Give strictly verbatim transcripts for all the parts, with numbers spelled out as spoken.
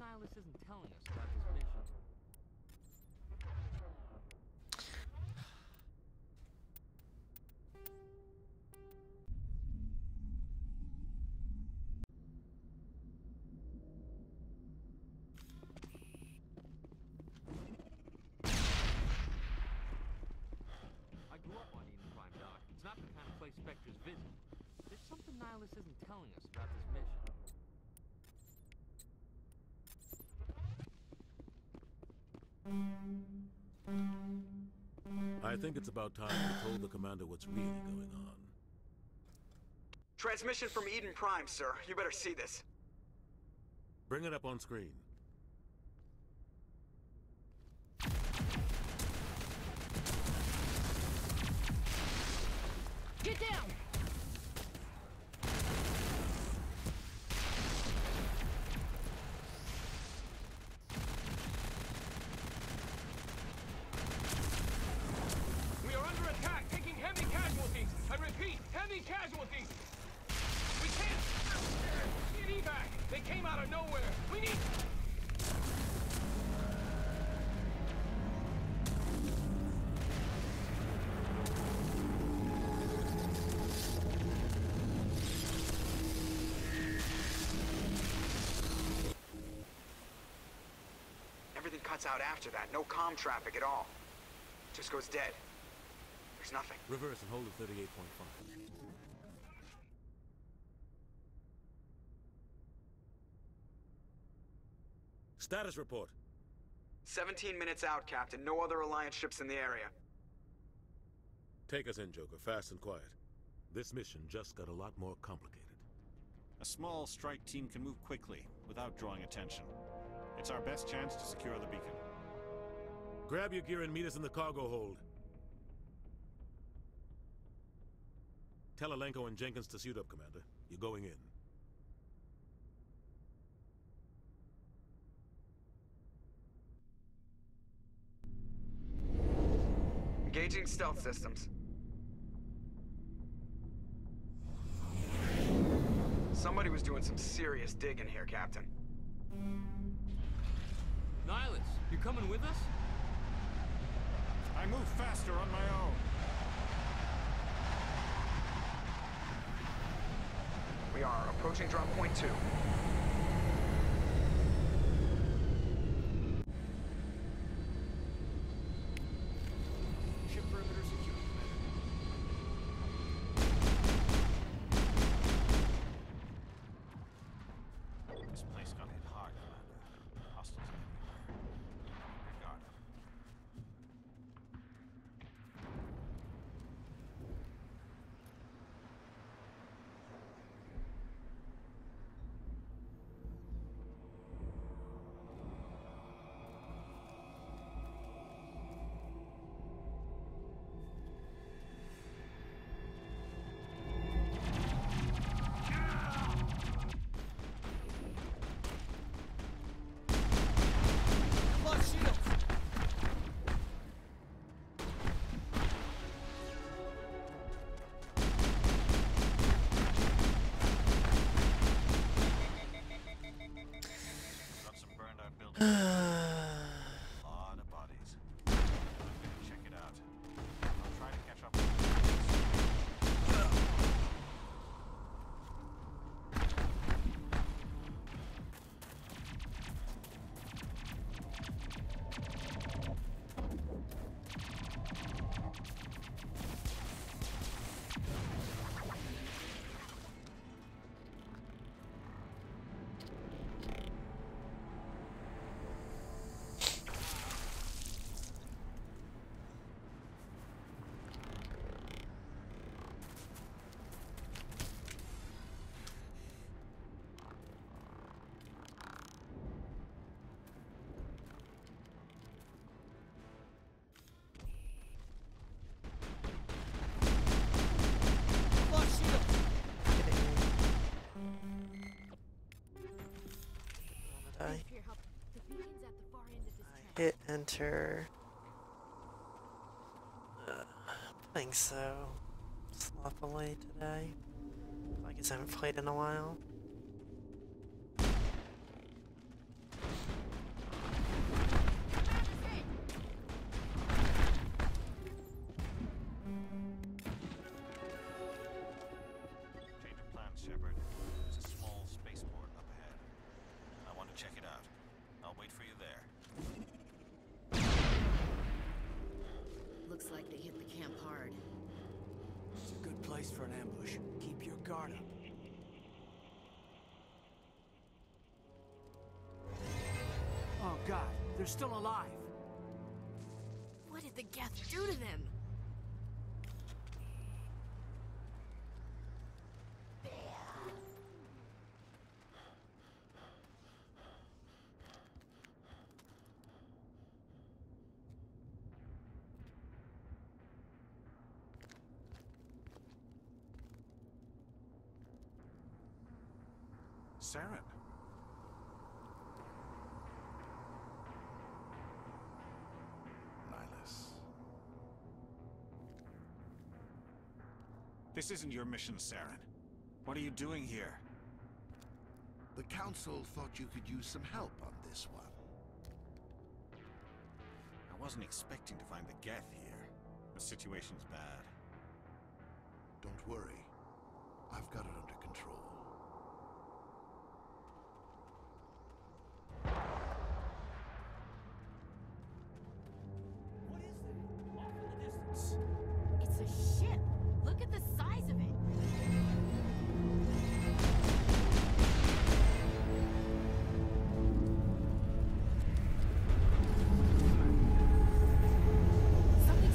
Nihilus isn't telling us about this mission. I grew up on Eden Prime, Doc. It's not the kind of place Spectres visit. There's something Nihilus isn't telling us about this mission. I think it's about time we told the commander what's really going on. Transmission from Eden Prime, sir. You better see this. Bring it up on screen. Get down! We are under attack, taking heavy casualties. I repeat, heavy casualties. We can't get evac. They came out of nowhere. We need. Everything cuts out after that. No comm traffic at all. Just goes dead. There's nothing. Reverse and hold at thirty-eight point five. Status report. seventeen minutes out, Captain. No other Alliance ships in the area. Take us in, Joker, fast and quiet. This mission just got a lot more complicated. A small strike team can move quickly, without drawing attention. It's our best chance to secure the beacon. Grab your gear and meet us in the cargo hold. Tell Alenko and Jenkins to suit up, Commander. You're going in. Engaging stealth systems. Somebody was doing some serious digging here, Captain. Nihilus, you coming with us? I move faster on my own. We are approaching drop point two. Ship perimeter secure, Commander. This place got hit hard, Commander. Hostiles everywhere. Regard them. Got some burned out buildings. A lot of bodies. Check it out. I'll try to catch up. I hit enter. Uh, I think so. Sloppily today. I guess I haven't played in a while. Shepard. There's a small spaceport up ahead. I want to check it out. I'll wait for you there. Looks like they hit the camp hard. It's a good place for an ambush. Keep your guard up. Oh god, they're still alive. What did the Geth do to them? Saren. Nihilus. This isn't your mission, Saren. What are you doing here? The Council thought you could use some help on this one. I wasn't expecting to find the Geth here. The situation's bad. Don't worry. I've got it under control. What is that? Off in the distance. It's a ship. Look at the size of it. Something's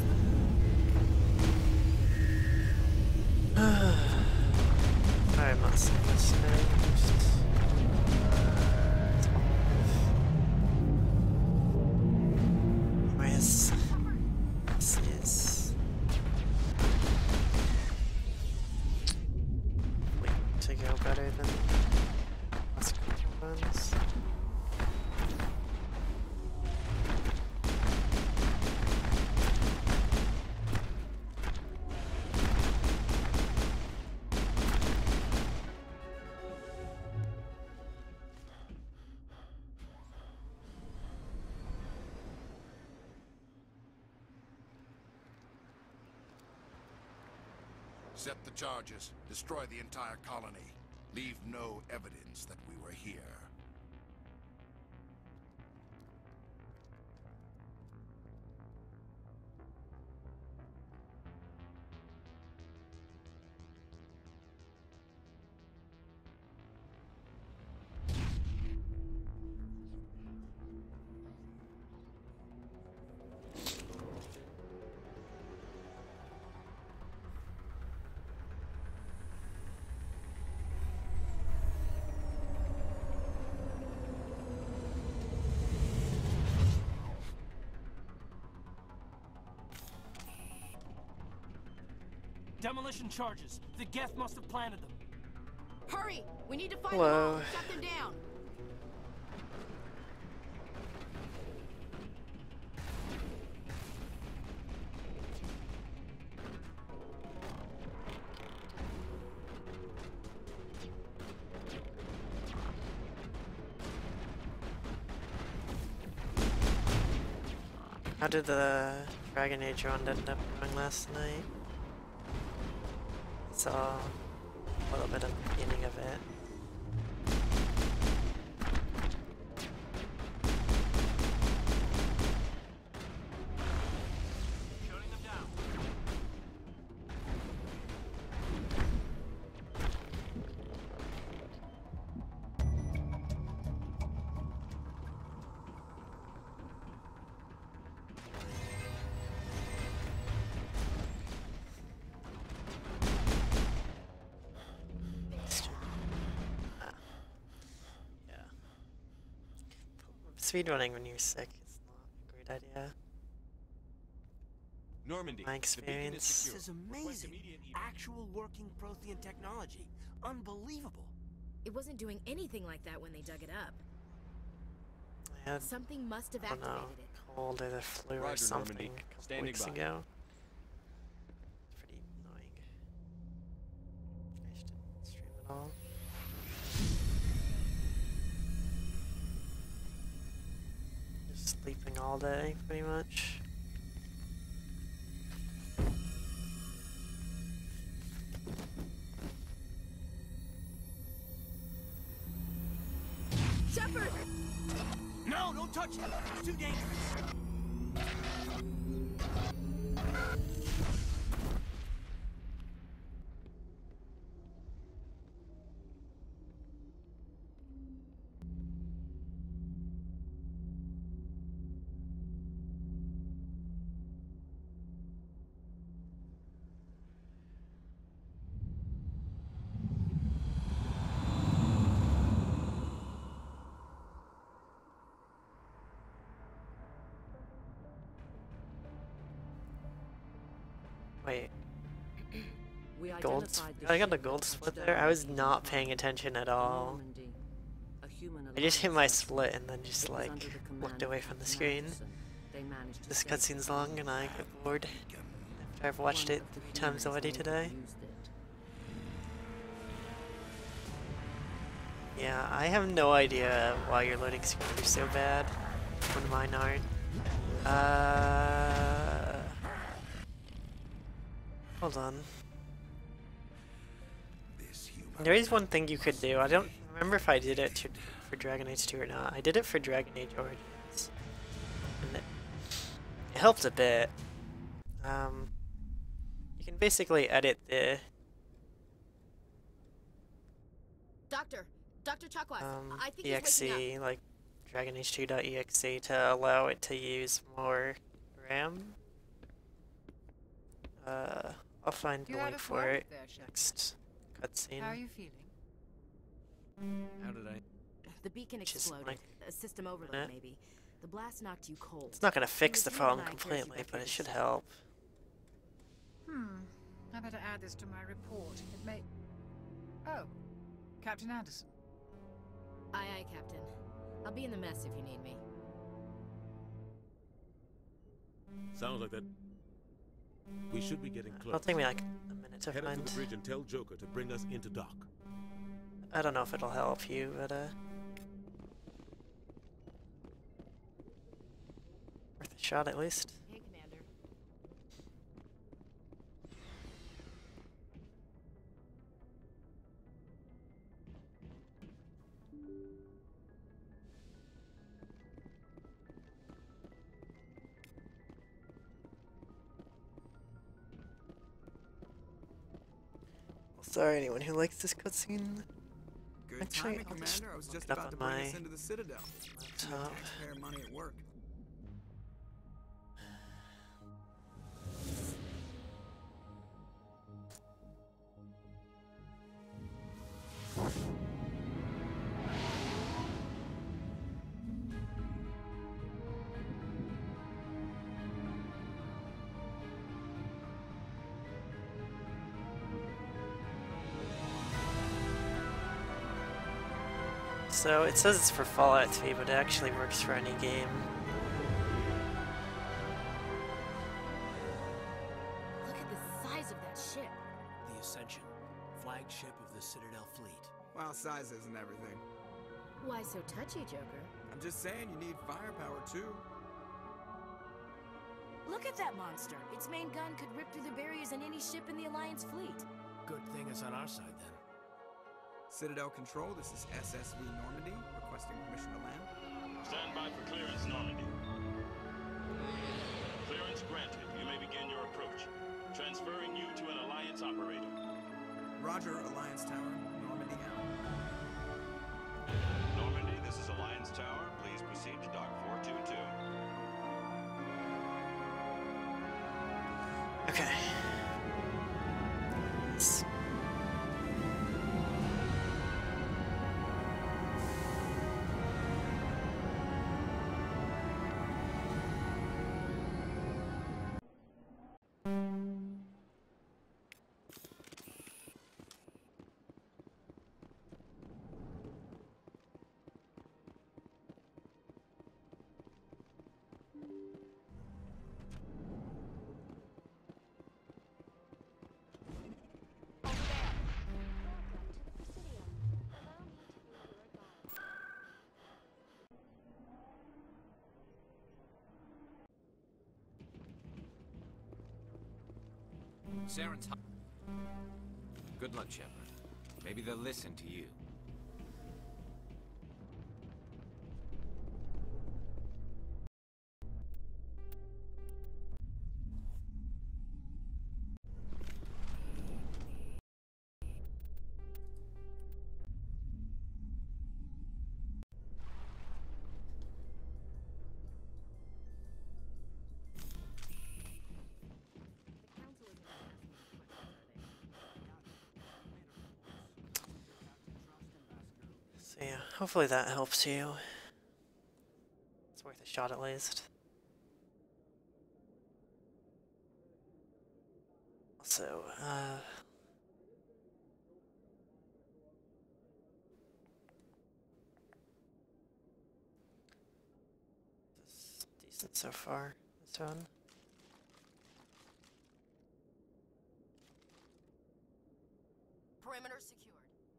I must understand. Where's this is wait to go better than last couple runs. Set the charges. Destroy the entire colony. Leave no evidence that we were here. Demolition charges. The Geth must have planted them. Hurry! We need to find Hello. them all and shut them down. How did the Dragon Age run end up going last night? Saw a little bit of the beginning of it. Shutting them down. Speedrunning when you're sick is not a great idea. Normandy. My the beacon is experience. secure. This is Request amazing. immediate evac. Actual working Prothean technology. Unbelievable. It wasn't doing anything like that when they dug it up. I had, Something must have I don't know, activated it. cold or the flu or Roger, something Normandy. a couple Standing weeks by. ago. It's pretty annoying. I just didn't stream at all. Just sleeping all day, pretty much. Don't touch it! It's too dangerous! Wait, We gold? identified the I got a ship gold that split touched there? down I was in not Normandy. paying attention at all. Normandy. A human I just hit my alliance split and then just It was like under the command looked of away from the Captain screen. Anderson. They managed to This save cutscene's the long and I colony. get bored after I've watched One it of the three times humans already later today. used it. Yeah, I have no idea why your loading screens are so bad when mine aren't. Uh, hold on. This human There is one thing you could do. I don't remember if I did it to, for Dragon Age two or not. I did it for Dragon Age Origins. And it, it helped a bit. Um, you can basically edit the Doctor, Doctor Chakwas, um, I think he's waking exe, like Dragon Age two dot E X E, to allow it to use more RAM. Uh, I'll find the You had link us for worried it there, Shepard. next cutscene. How are you feeling? How did I? up. The beacon Which is exploded. like A system overload, minute. maybe. The blast knocked you cold. It's not gonna fix the was problem real nice to completely, back but in it should the- help. Hmm. I better add this to my report. It may... Oh. Captain Anderson. Aye, aye, Captain. I'll be in the mess if you need me. Sounds like that. We should be getting close. It'll take me like a minute to Head up to find. the bridge and tell Joker to bring us into dock. I don't know if it'll help you, but uh, worth a shot at least. Hey, Commander. Sorry, anyone who likes this cutscene. Good Actually, timing, I'll just Commander. I was look just it up about to on bring my us into the Citadel. No laptop. taxpayer money at work. So it says it's for Fallout three, but it actually works for any game. Look at the size of that ship. The Ascension, flagship of the Citadel fleet. Well, size isn't everything. Why so touchy, Joker? I'm just saying you need firepower too. Look at that monster. Its main gun could rip through the barriers in any ship in the Alliance fleet. Good thing it's on our side then. Citadel Control, this is S S V Normandy, requesting permission to land. Stand by for clearance, Normandy. Clearance granted. You may begin your approach. Transferring you to an Alliance operator. Roger, Alliance Tower, Normandy out. Normandy, this is Alliance Tower. Please proceed to Dock four two two. Okay. Yes. Saren's hu- Good luck, Shepard. Maybe they'll listen to you. So yeah, hopefully that helps you. It's worth a shot at least. Also, uh... this is decent so far, this one. Perimeter secured.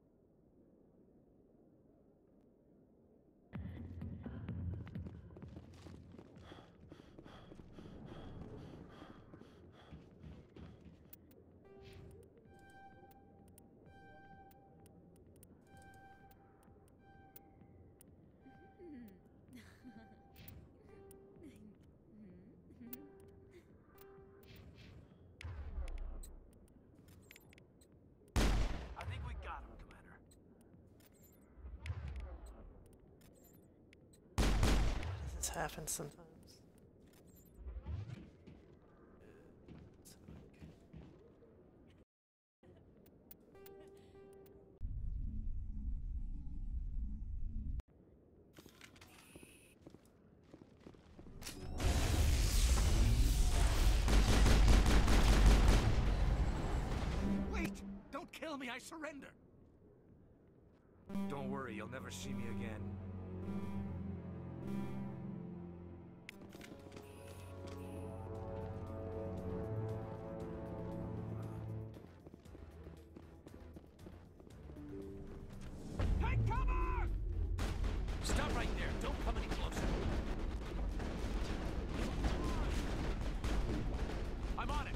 I think we got him, Commander. This happens sometimes. Wait! Don't kill me, I surrender! Don't worry, you'll never see me again. Take cover! Stop right there, don't come any closer. I'm on it!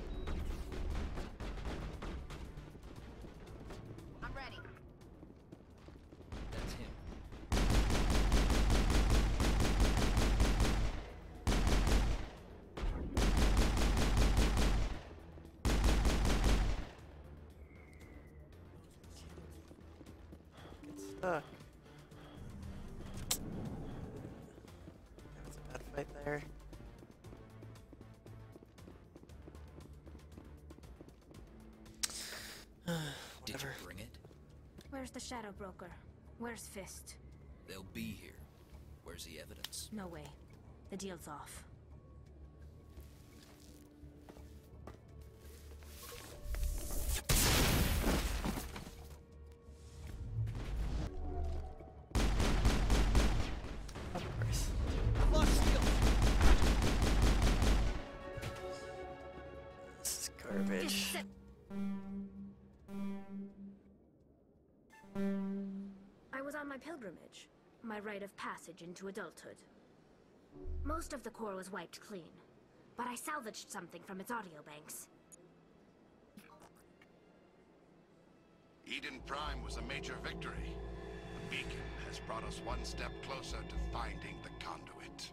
I'm ready. That's him. Get stuck. That was a bad fight there. Did you Whatever. bring it? Where's the Shadow Broker? Where's Fist? They'll be here. Where's the evidence? No way. The deal's off. Of course. I've lost shield! This is garbage. I was on my pilgrimage, my rite of passage into adulthood. Most of the core was wiped clean, but I salvaged something from its audio banks. Eden Prime was a major victory. The beacon has brought us one step closer to finding the conduit.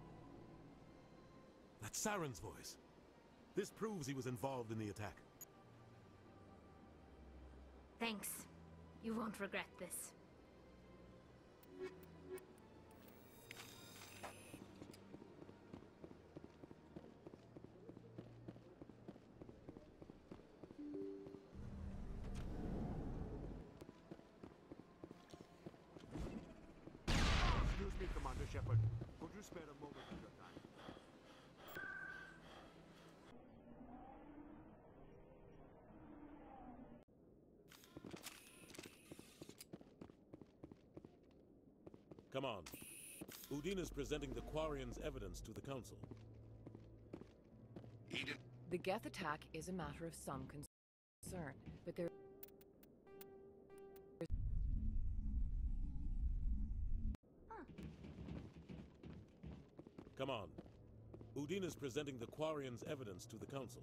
That's Saren's voice. This proves he was involved in the attack. Thanks. You won't regret this. Excuse me, Commander Shepard. Could you spare a moment of your time? Come on. Udine is presenting the Quarian's evidence to the Council. Eden... The Geth attack is a matter of some concern, but there... Come on. Udine is presenting the Quarian's evidence to the Council.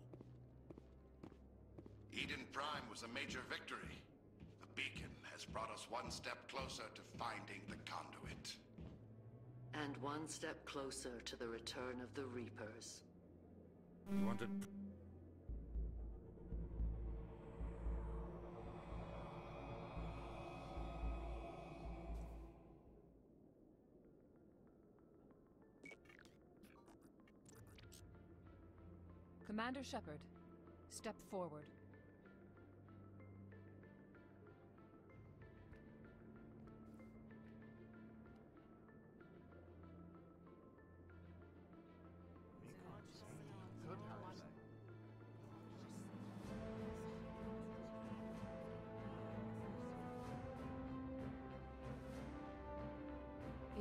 Eden Prime was a major victory. The beacon has brought us one step closer to finding the conduit. And one step closer to the return of the Reapers. You wanted... Commander Shepard, step forward.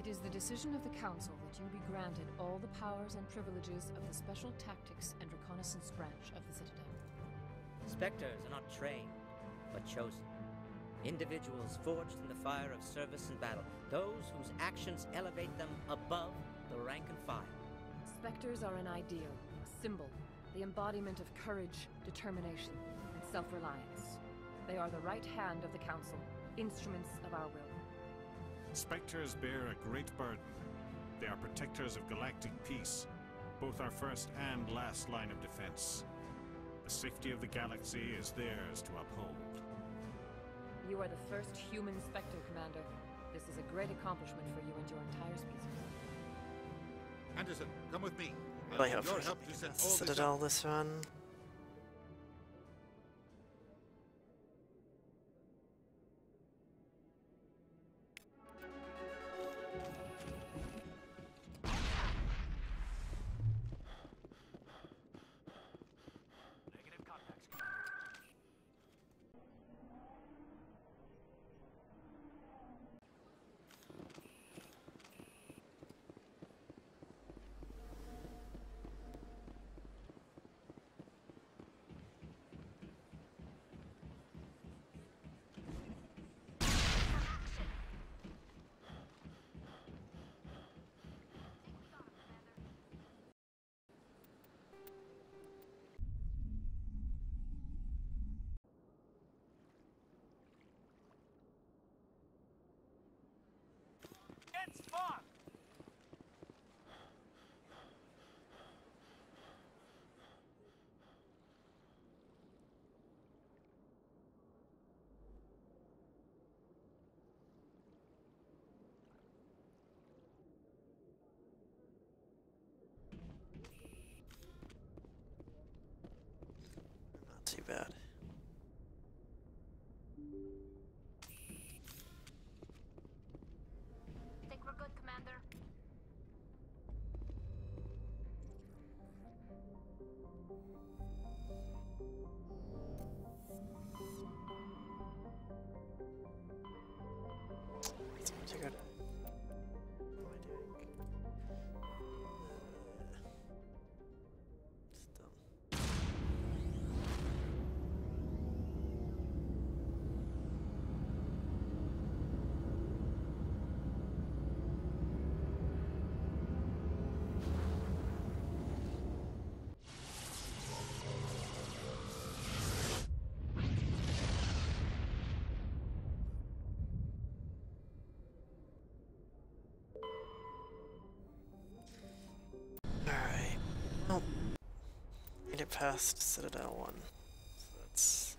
It is the decision of the Council that you be granted all the powers and privileges of the Special Tactics and Reconnaissance branch of the Citadel. Spectres are not trained, but chosen. Individuals forged in the fire of service and battle. Those whose actions elevate them above the rank and file. Spectres are an ideal, a symbol, the embodiment of courage, determination, and self-reliance. They are the right hand of the Council, instruments of our will. Spectres bear a great burden. They are protectors of galactic peace, both our first and last line of defense. The safety of the galaxy is theirs to uphold. You are the first human Spectre, Commander. This is a great accomplishment for you and your entire species. Anderson, come with me. Really hope Your for help to set all this Citadel up. this run. Negative contacts, Commander. It's fun! Not too bad. Think we're good, Commander? It's too good. What am I doing? Uh, it's dumb. Alright. Well, made it past Citadel one. So that's...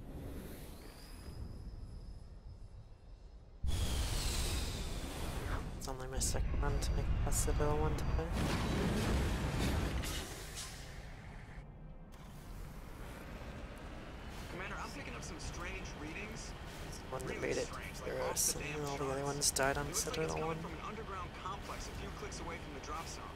It's only my second run to make it past Citadel one today. Commander, I'm picking up some strange readings. One that Really made it strange, through like off us, the and damn all the other charts. ones died on It looks like Citadel it's coming one. from an underground complex a few clicks away from the drop zone.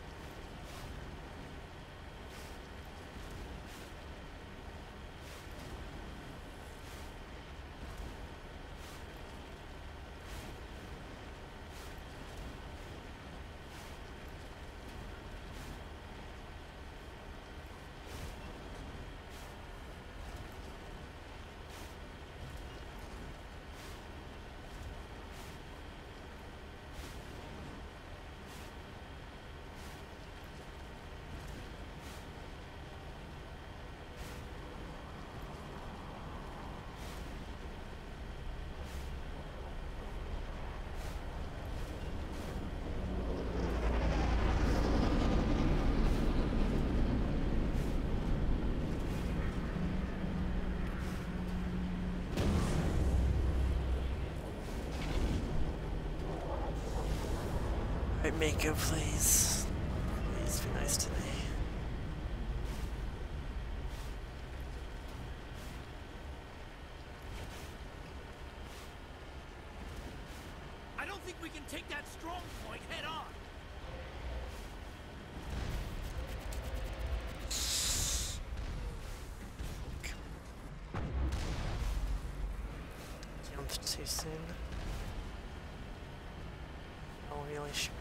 Alright, Mako, please. Please be nice to me. I don't think we can take that strong point head on. Jumped too soon. not really sure.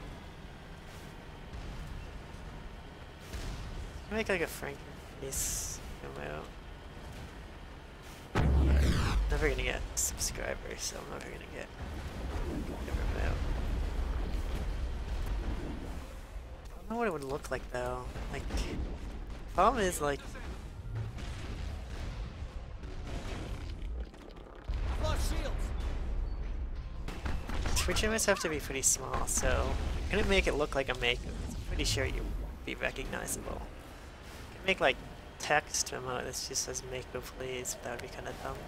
Make like a Frank face come out. Never gonna get subscribers, so I'm never gonna get never out. I don't know what it would look like though. Like, problem is like. Twitch images have to be pretty small, so I couldn't make it look like a make. I'm pretty sure you'd be recognizable. You can make like text emote that just says "make go please," but that would be kind of dumb.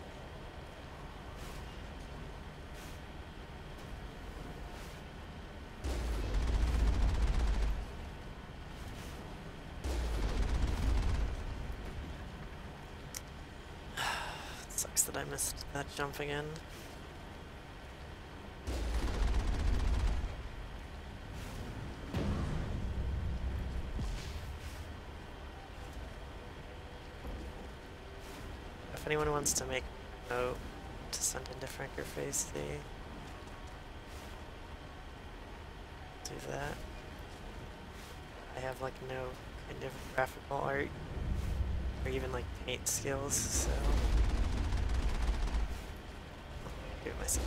Sucks that I missed that jump again. If anyone wants to make a note to send into Franker Face, they do that. I have like no kind of graphical art or even like paint skills, so I'll do it myself.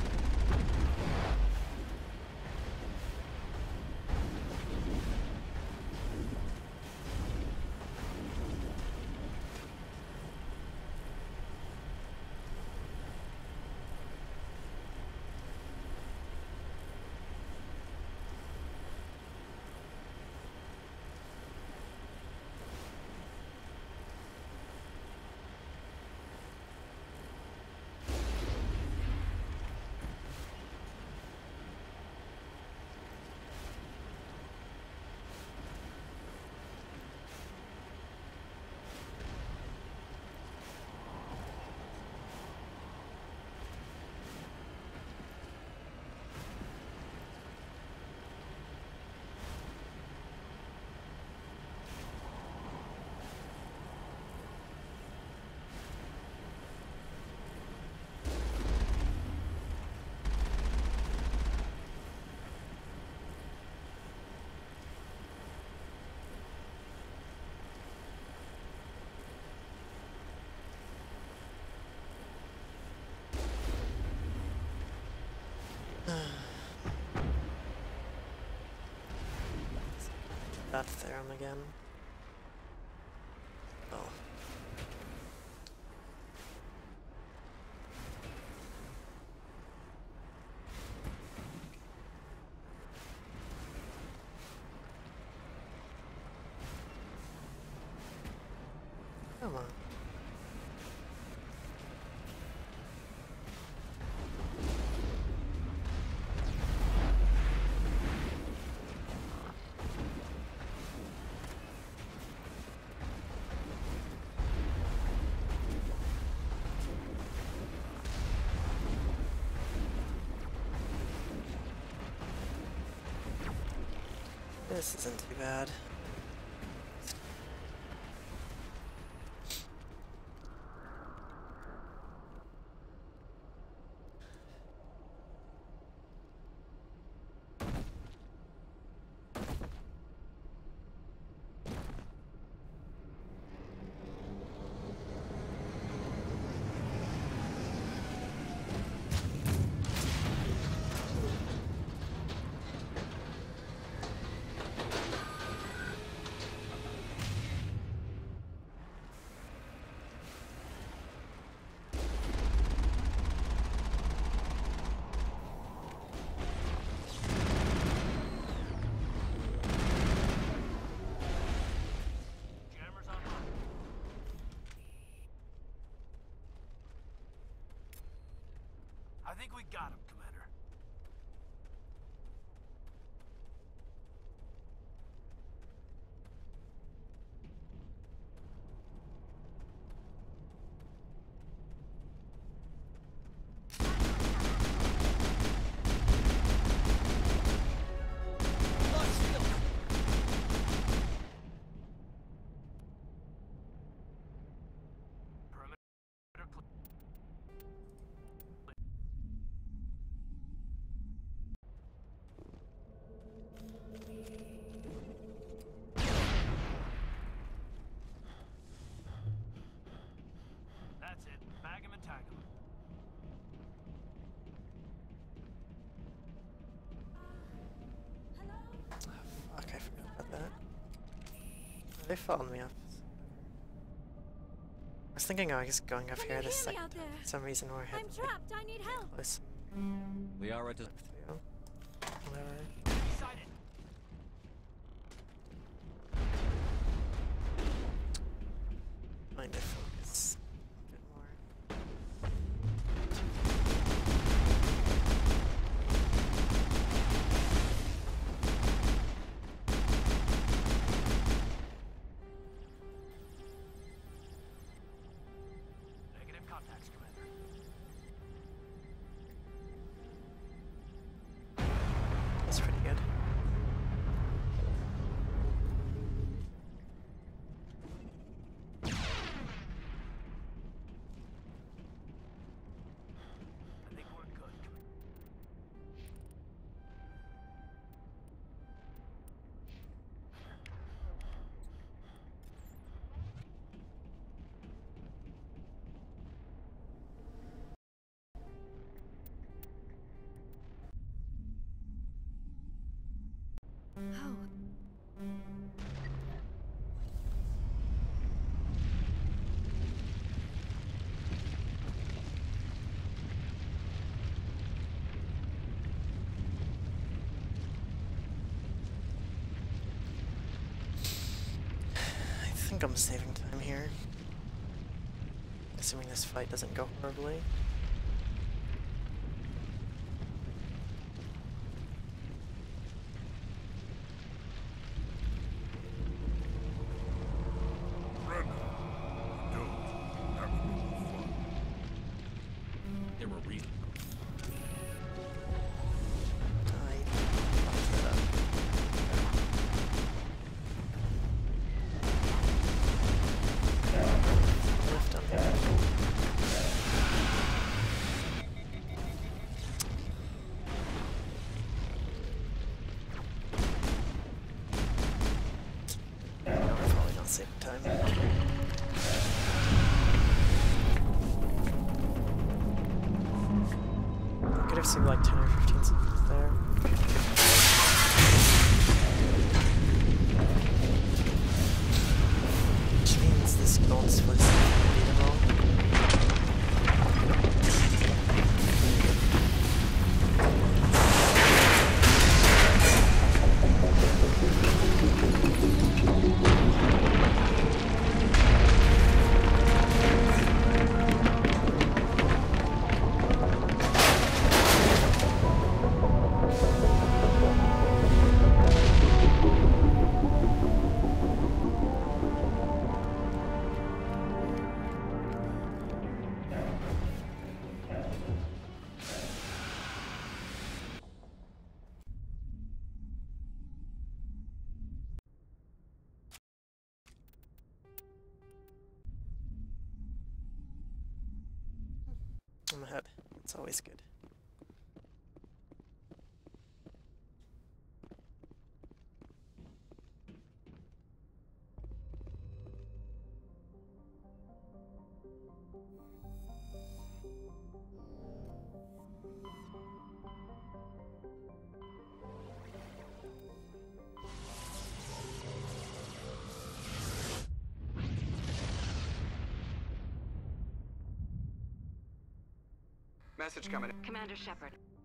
That theorem again. Oh. Come on. This isn't too bad. I think we got him, Commander. they followed me up? I was thinking I was going up Can here you this hear me second. out there? For some reason we're I'm heading trapped. I need help. close. Liara does. Whatever. Mind to focus a bit more. Negative contacts, Commander. That's pretty good. I think we're good. Oh. I think I'm saving time here. Assuming this fight doesn't go horribly. There were reasons. Lift on there. No, we're probably not saving time. Could have saved like ten or fifteen seconds there. Which means this gold split is unbeatable. I'm ahead. It's always good. Message coming in. Commander Shepard.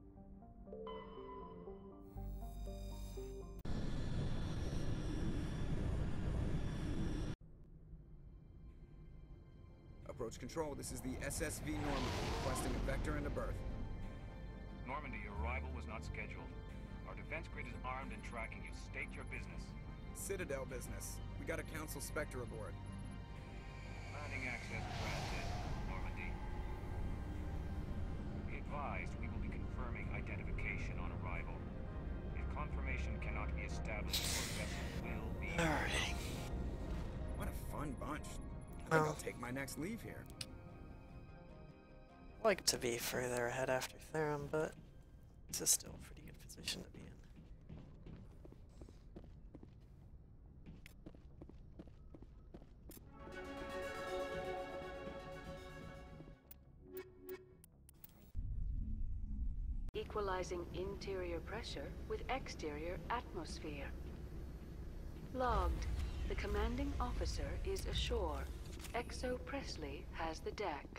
Approach control, this is the S S V Normandy, requesting a vector and a berth. Normandy, your arrival was not scheduled. Our defense grid is armed and tracking you. State your business. Citadel business. We got a Council Spectre aboard. Landing access granted, Normandy. Be advised, we will be confirming identification on arrival. If confirmation cannot be established, your vessel will be... Alright. What a fun bunch. I think Well. I'll take my next leave here. Like to be further ahead after Therum, but this is still a pretty good position to be in. Equalizing interior pressure with exterior atmosphere. Logged. The commanding officer is ashore. Exo Presley has the deck.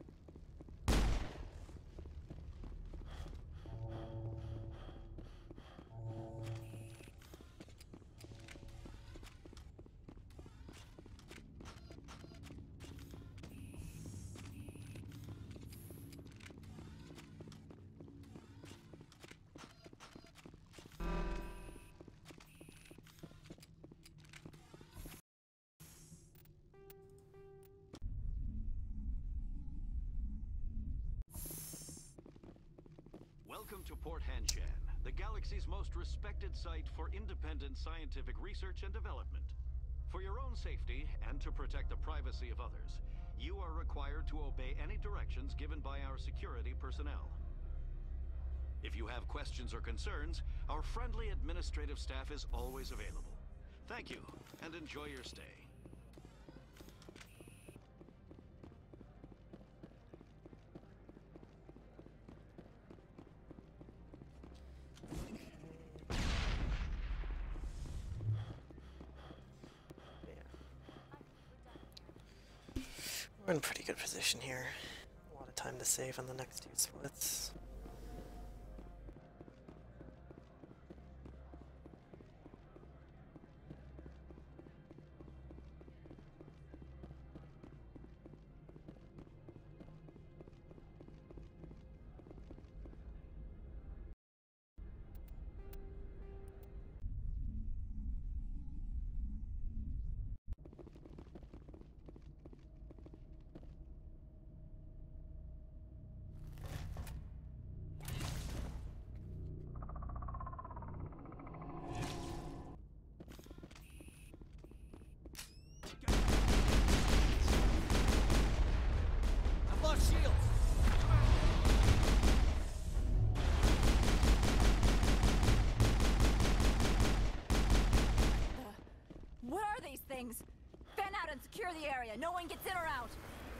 Welcome to Port Hanshan, the galaxy's most respected site for independent scientific research and development. For your own safety and to protect the privacy of others, you are required to obey any directions given by our security personnel. If you have questions or concerns, our friendly administrative staff is always available. Thank you, and enjoy your stay. We're in pretty good position here. A lot of time to save on the next two splits. I've lost shields. What are these things? Fan out and secure the area. No one gets in or out.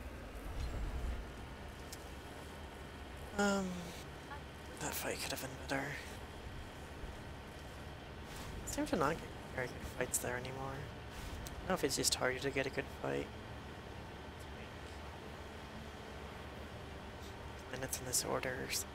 Um, that fight could have been better. Seem to not get very good fights there anymore. I don't know if it's just harder to get a good fight. Minutes in this order or something.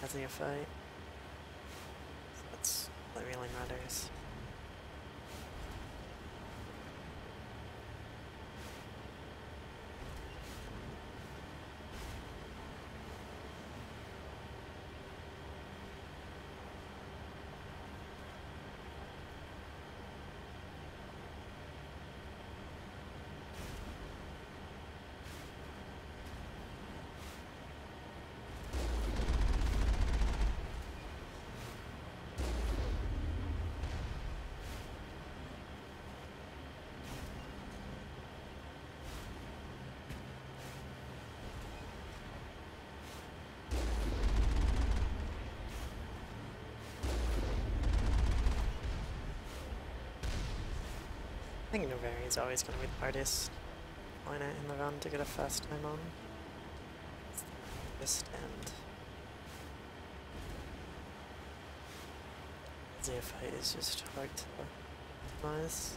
causing a fight. So that's what really matters. I think Novari is always going to be the hardest planet in the run to get a fast time on. It's the hardest, and the fight is just hard to optimize.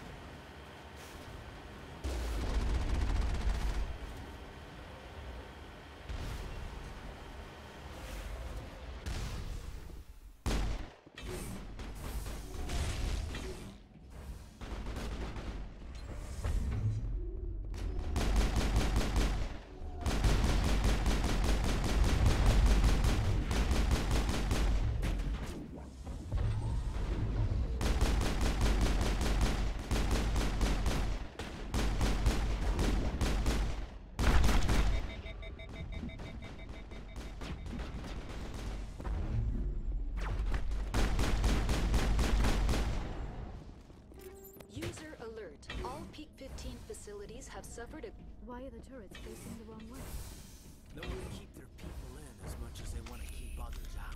Facilities have suffered a... Why are the turrets facing the wrong way? They want to keep their people in as much as they want to keep others out.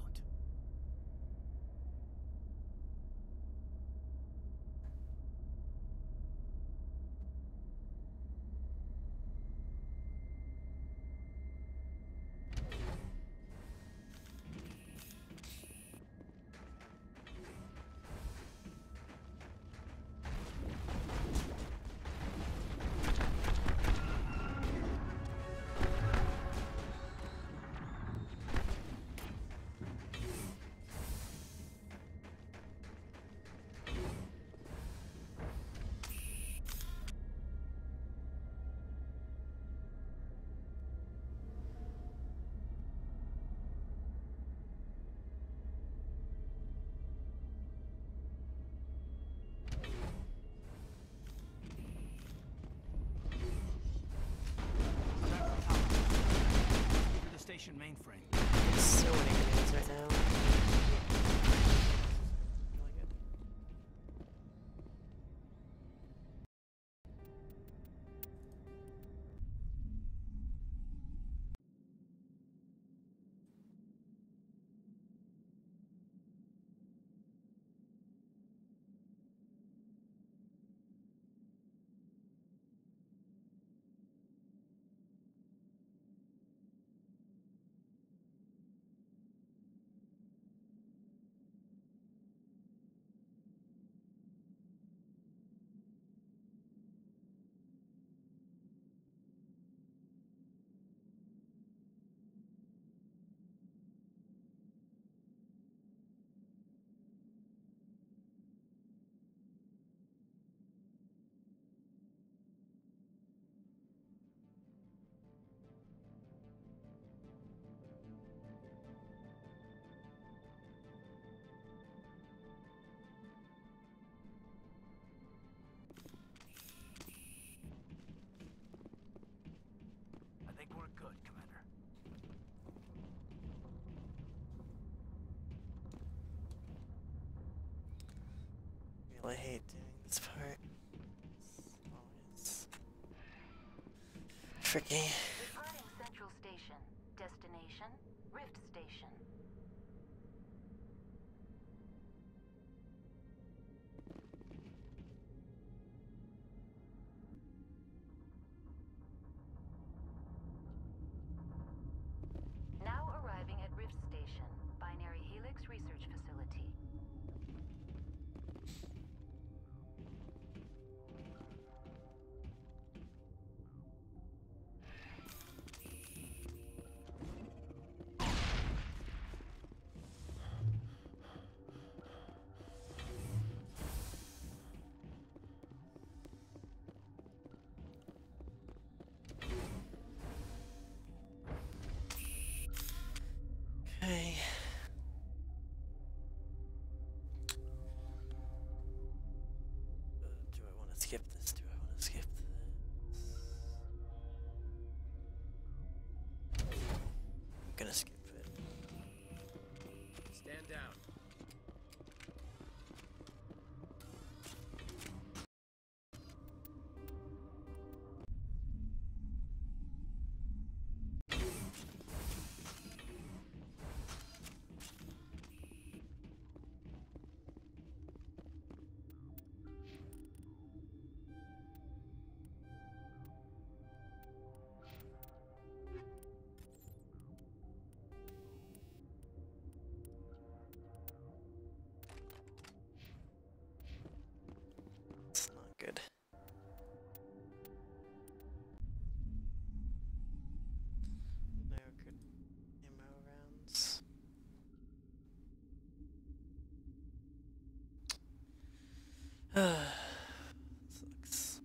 Station mainframe. There's so many grenades right now. Really good. I think we're good, Commander. I really hate doing this part. It's always tricky. Departing Central Station. Destination, Rift Station. Now arriving at Rift Station, Binary Helix Research Facility. skip this? Do I want to skip this? I'm gonna skip it. Stand down. It's not good. No good ammo rounds. Sucks.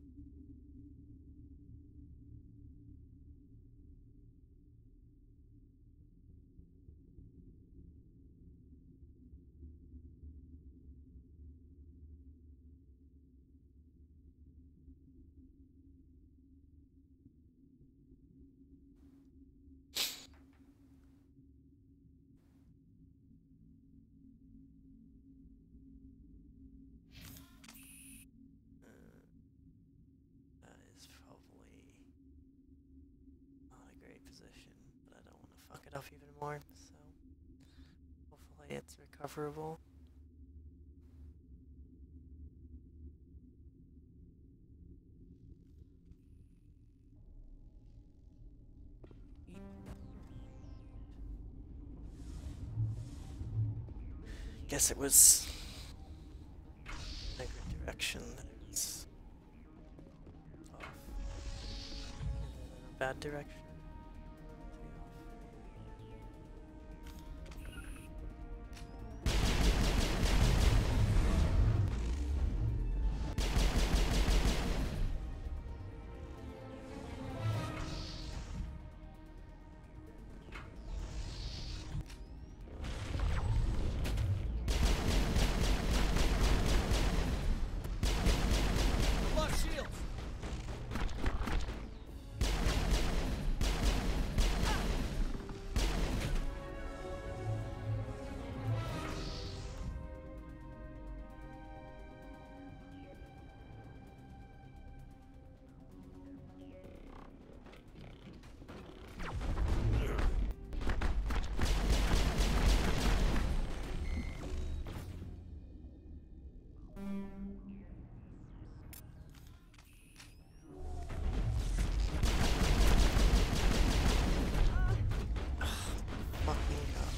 That is probably not a great position, but I don't want to fuck it up even more, so hopefully it's recoverable. Guess it was in a good direction that it was off. And then in a bad direction. Lock shields! Fucking god.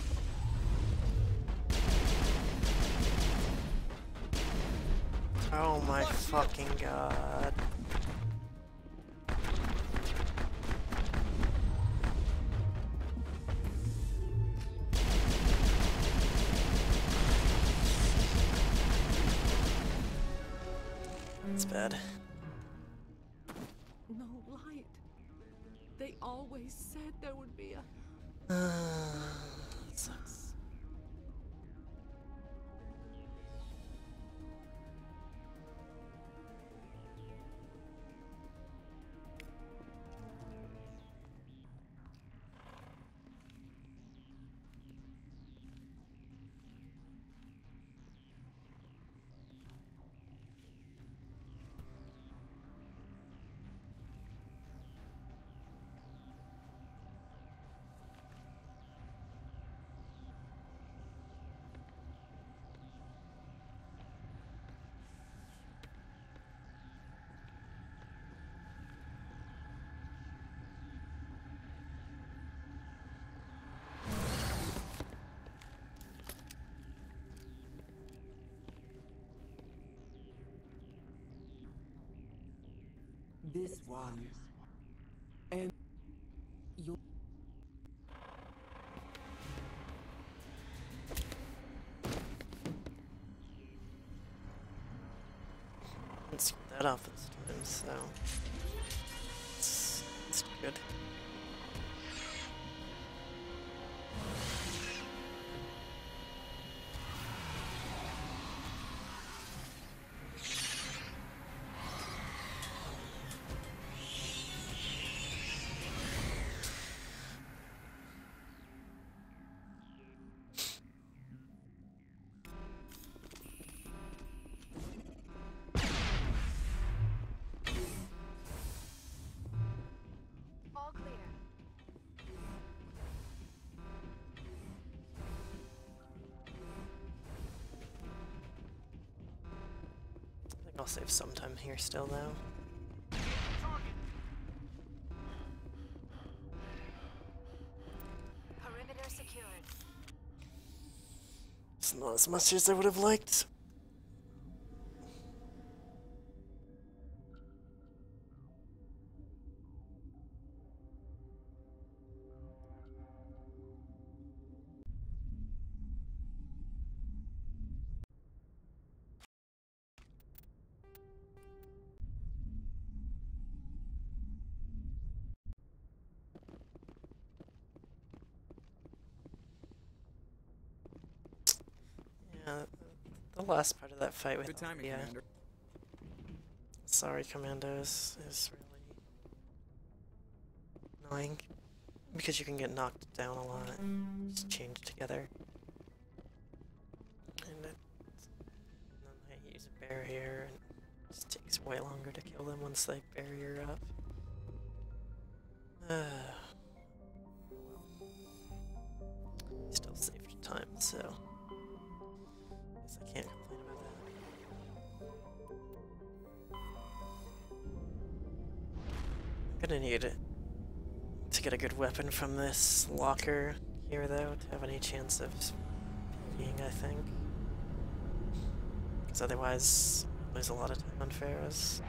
Oh my fucking god. It's bad. No light. They always said there would be a... It sucks. This one. And you. Let's get that off this time, so it's, it's good. I'll save some time here still, though. Perimeter secured. It's not as much as I would have liked. Yeah, the last part of that fight with Good timing, yeah. Commander. Sorry, Commandos is really annoying because you can get knocked down a lot. Just change together. And, it, and then they use a barrier, and it just takes way longer to kill them once they barrier up. Uh, still saved time, so guess I can't complain about that. I'm gonna need it to get a good weapon from this locker here, though, to have any chance of being, I think. Because otherwise, I lose a lot of time on Pharaohs.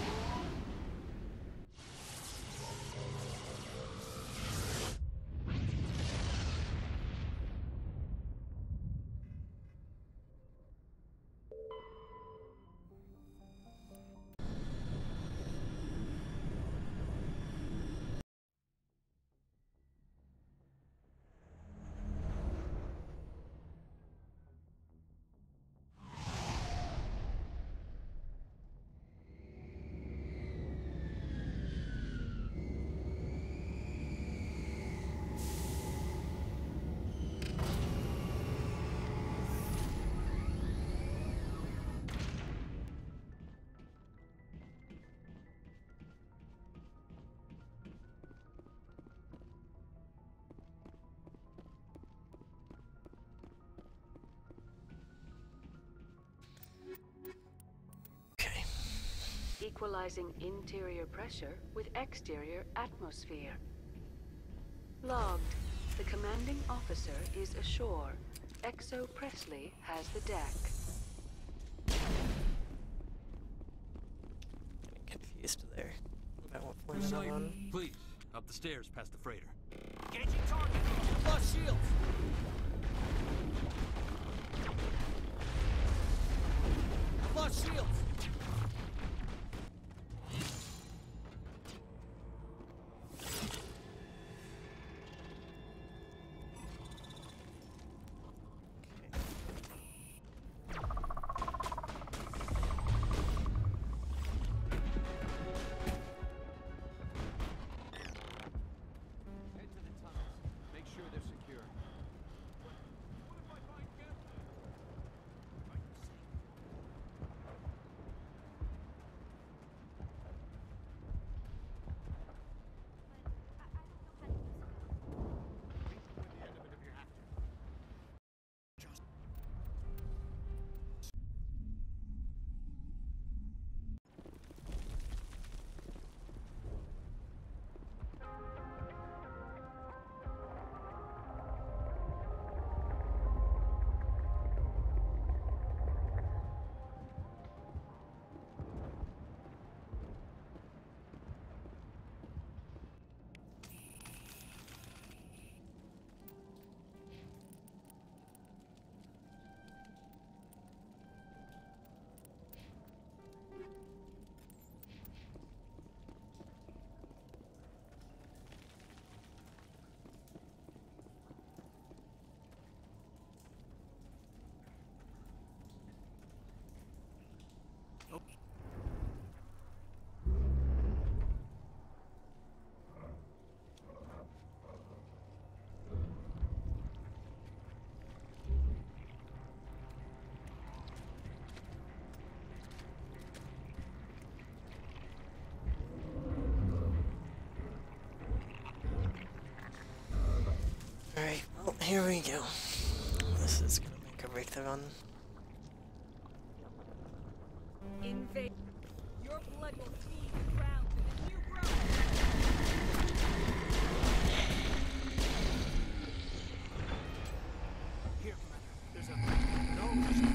Equalizing interior pressure with exterior atmosphere. Logged. The commanding officer is ashore. Exo Presley has the deck. Getting confused there about what plane I'm on. Please, up the stairs past the freighter. Engaging target. Flush shields. Flush shields. Alright, well, here we go. This is gonna make or break the run. In invade. Your blood will feed the ground with a new growth. Here, Commander. There's a... No, there's a...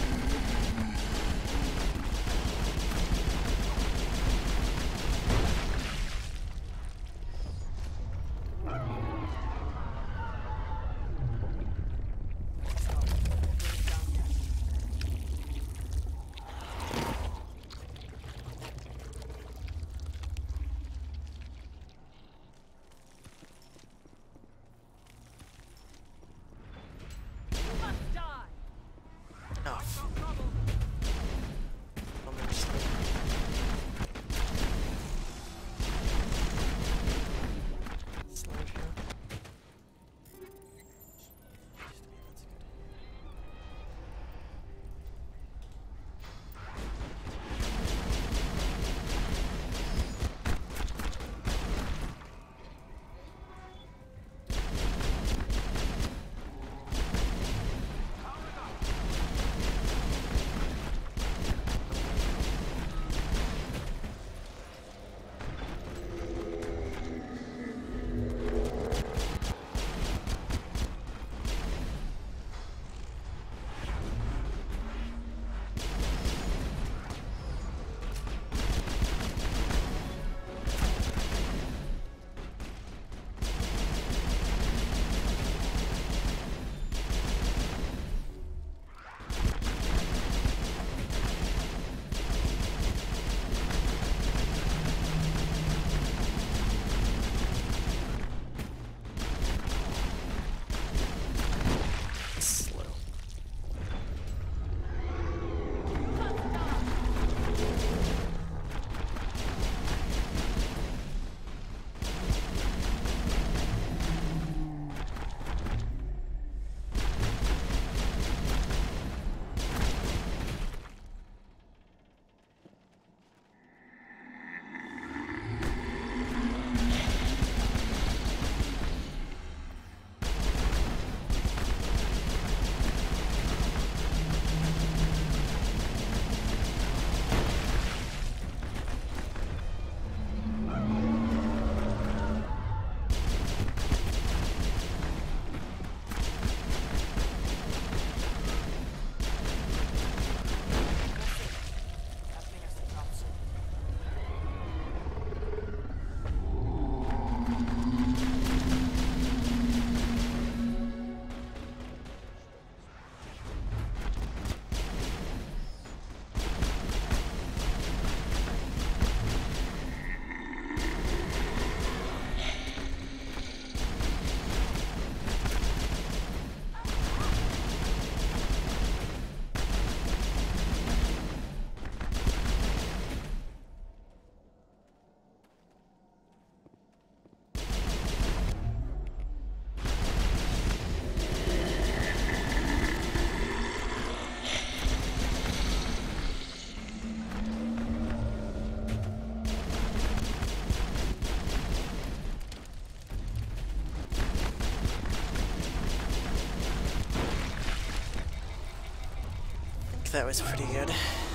That was pretty good.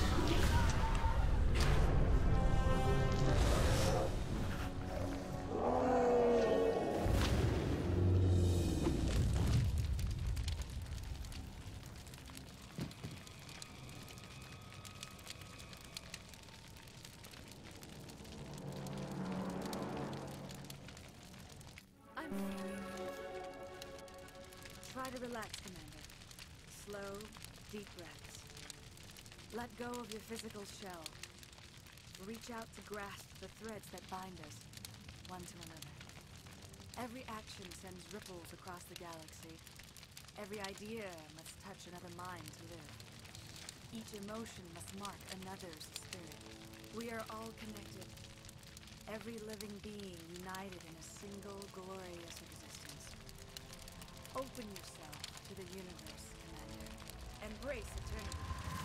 I'm Try to relax, Commander. Slow, deep breaths. Let go of your physical shell. Reach out to grasp the threads that bind us, one to another. Every action sends ripples across the galaxy. Every idea must touch another mind to live. Each emotion must mark another's spirit. We are all connected. Every living being united in a single glorious existence. Open yourself to the universe, Commander. Embrace eternity.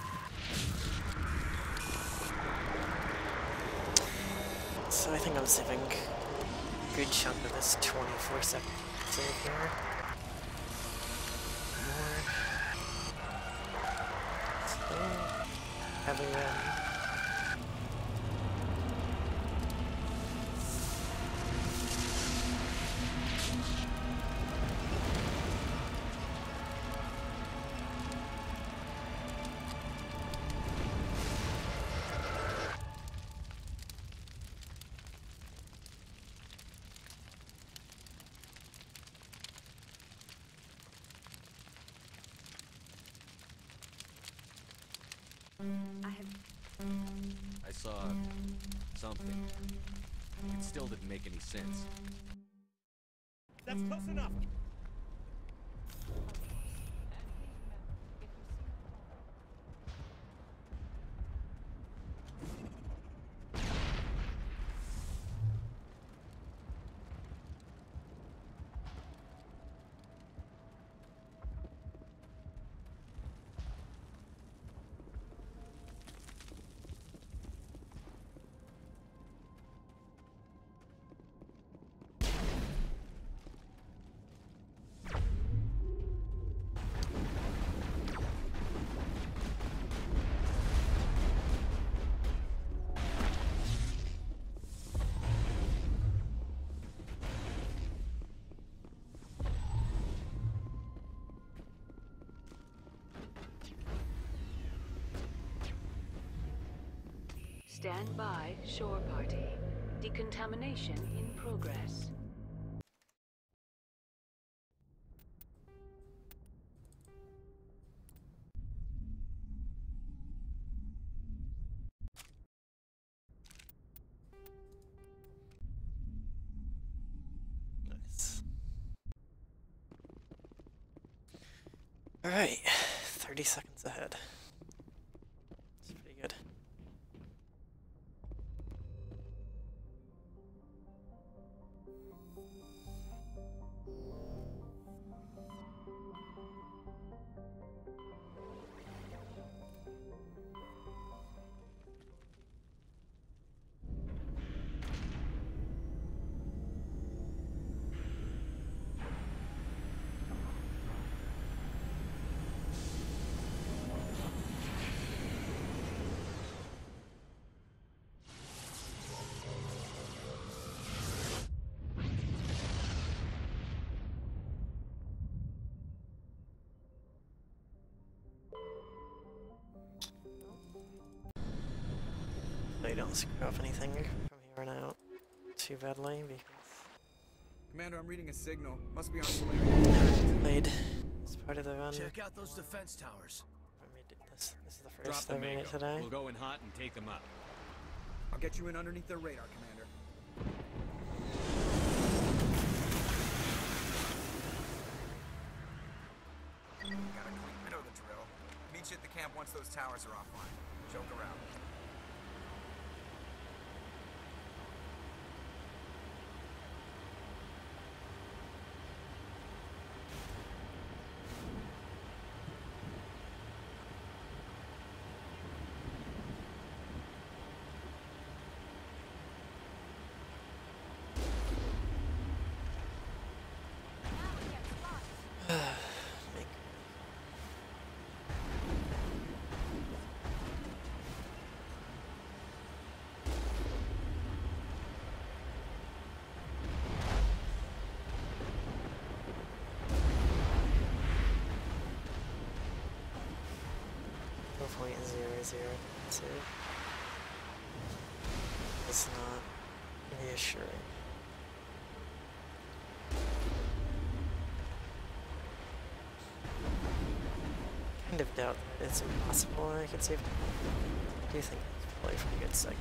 So I think I'm saving a good chunk of this twenty-four second save here. More. So, having them I have... I saw something. It still didn't make any sense. That's close enough. Stand by, shore party. Decontamination in progress. Nice. Alright, thirty seconds ahead. It's pretty good. They don't screw up anything from here on out too badly because Commander, I'm reading a signal. Must be on Solarium. played as part of the run. Check out those defense towers. This, this is the Drop first the I've made Mako. today. We'll go in hot and take them up. I'll get you in underneath their radar, Commander. Got a quick bit of the drill. Meet you at the camp once those towers are offline. Joke around. Point zero zero two. It's not reassuring. Kind of doubt that it's impossible and I could save. I do think it's probably a pretty good second.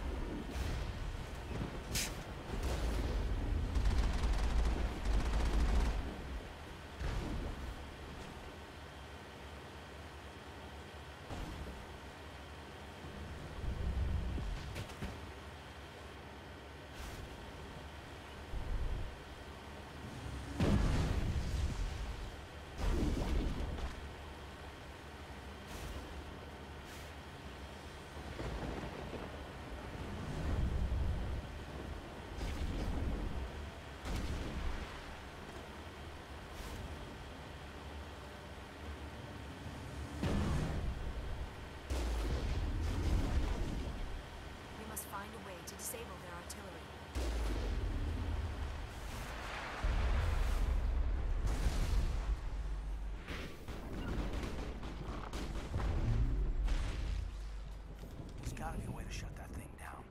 Disable their artillery. There's gotta be a way to shut that thing down.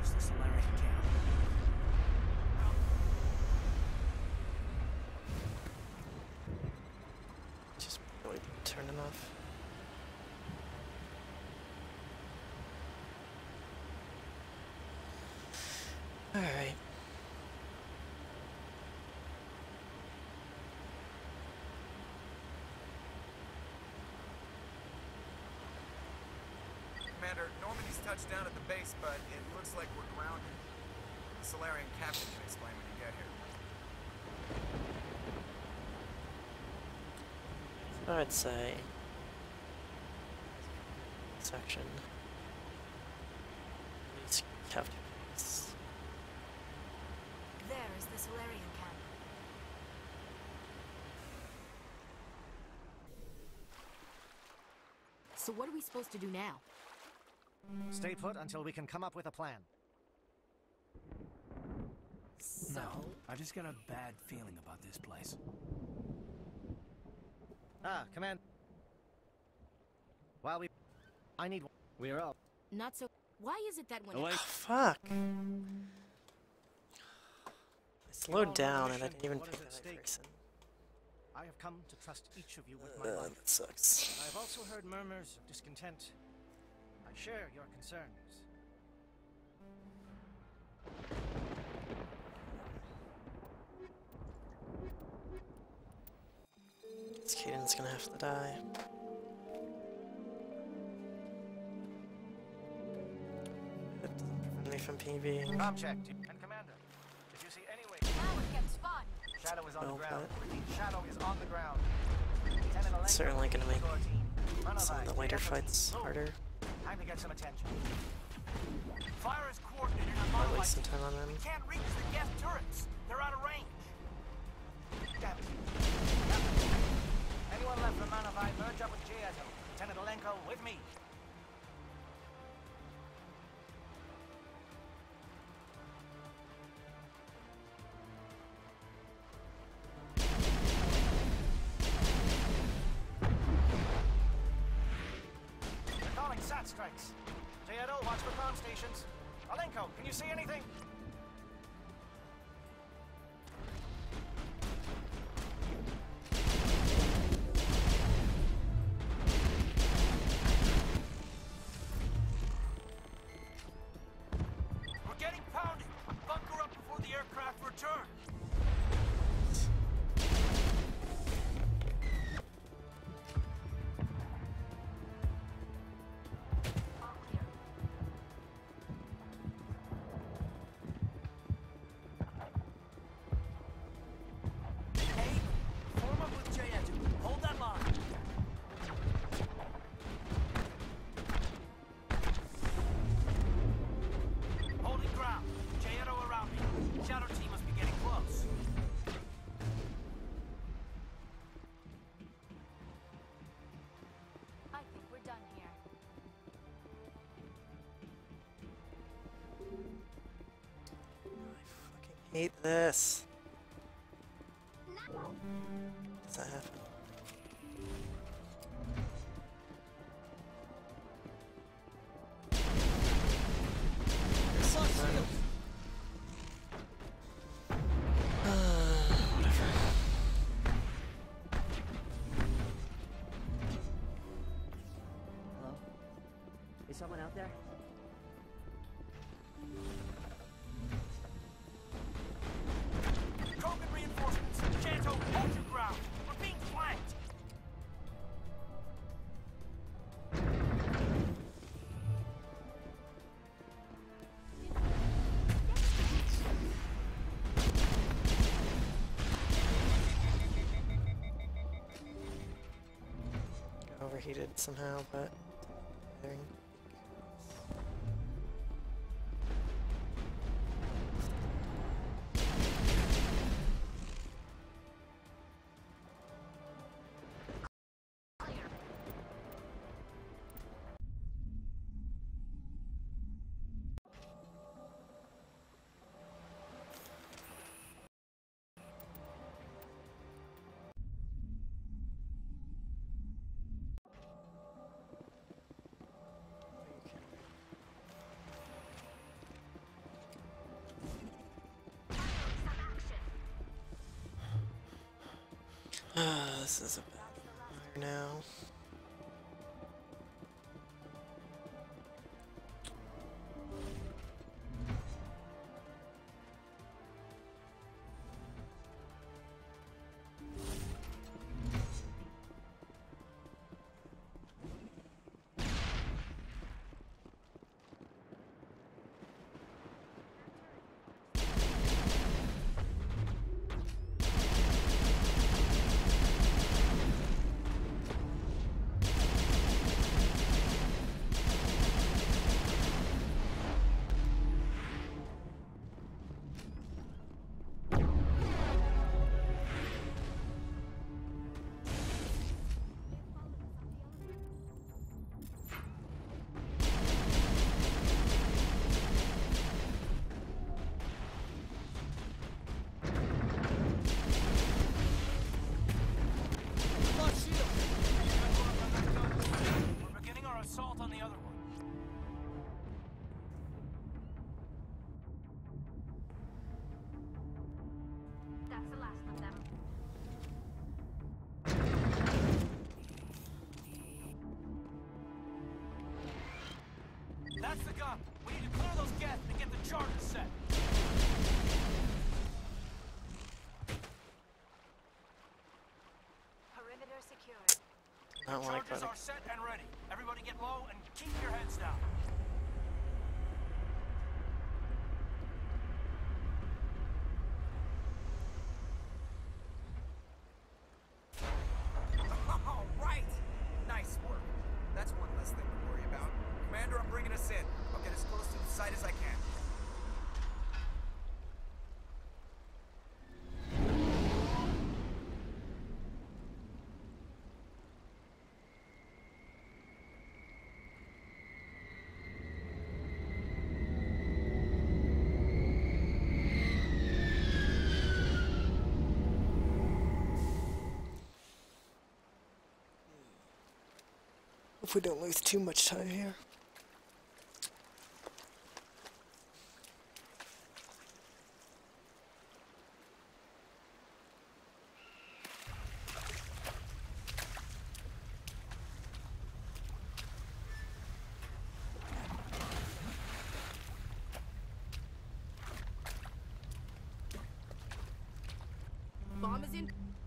use the Solarian camp. Just really turn them off. All right. Commander, Normandy's touched down at the base, but it looks like we're grounded. The Solarian captain can explain when you get here. So I'd say section. These captive base. There is the Solarian camp. So what are we supposed to do now? Stay put until we can come up with a plan. So? No, I just got a bad feeling about this place. Ah, Command. While we... I need... We're up. Not so... Why is it that when... Oh, fuck. I slowed down and I didn't even pick that person. I have come to trust each of you with Uh, my life. that sucks. I have also heard murmurs of discontent. I share your concerns. This Caden's gonna have to die. That doesn't prevent me from PvPing. Com check, and Commander. If you see any way... Now it gets fun. Shadow is on No, the ground. but- Repeat, Shadow is on the ground. Lieutenant Alenko, Certainly gonna make your team. Run some of the alive. later Effort. fights Move. harder. Time to get some attention. Fire is coordinated on I'll monolith. waste some time on them. We can't reach the gas turrets. They're out of range. Damn it. Captain. Anyone left from Manavai, merge up with Giato. Lieutenant Alenko, with me. They're calling sat strikes. Giato, watch for comm stations. Alenko, can you see anything? We're getting pounded. Bunker up before the aircraft return. Hey, form up with J Edge. Hold that line. Holding ground. J-Edo around me. Shadow team must be getting close. I think we're done here. Hate this. Does that happen? Whatever. Hello? Is someone out there? Krogan reinforcements. Janto, hold your ground. We're being flanked. Got overheated somehow, but. this is a bit better now. Assault on the other one. That's the last of them. That's the gun. We need to clear those gas and get the charges set. Perimeter secured. I don't like Charges are set and ready. Everybody get low and keep your heads down. All right. Nice work. That's one less thing to worry about. Commander, I'm bringing us in. I'll get as close to the site as I can. If we don't lose too much time here. Bomb is in.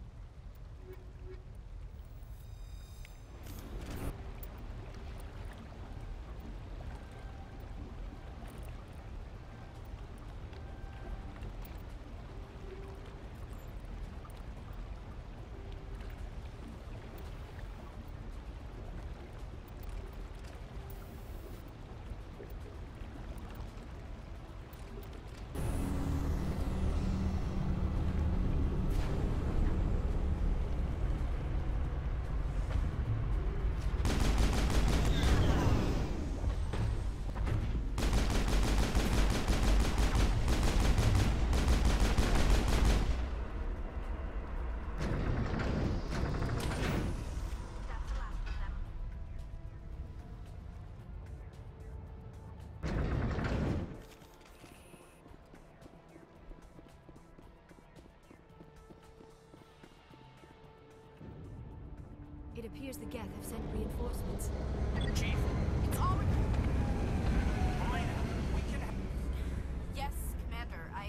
It appears the Geth have sent reinforcements. Chief. It's already. Elena, we can. Yes, Commander. I.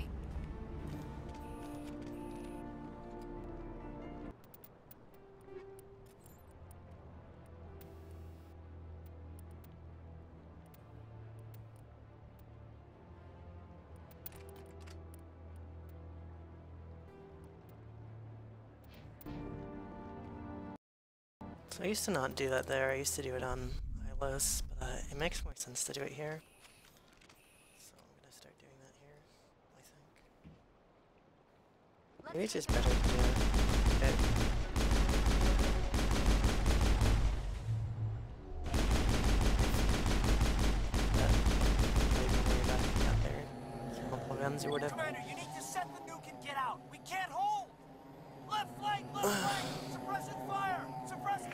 So I used to not do that there, I used to do it on Hylos, but uh, it makes more sense to do it here. So I'm gonna start doing that here, I think. Maybe it's just better to do it. Guns or whatever. Commander, you need to set the nuke and get out. We can't hold. Left flank, left flank. Suppressing fire. Suppressing.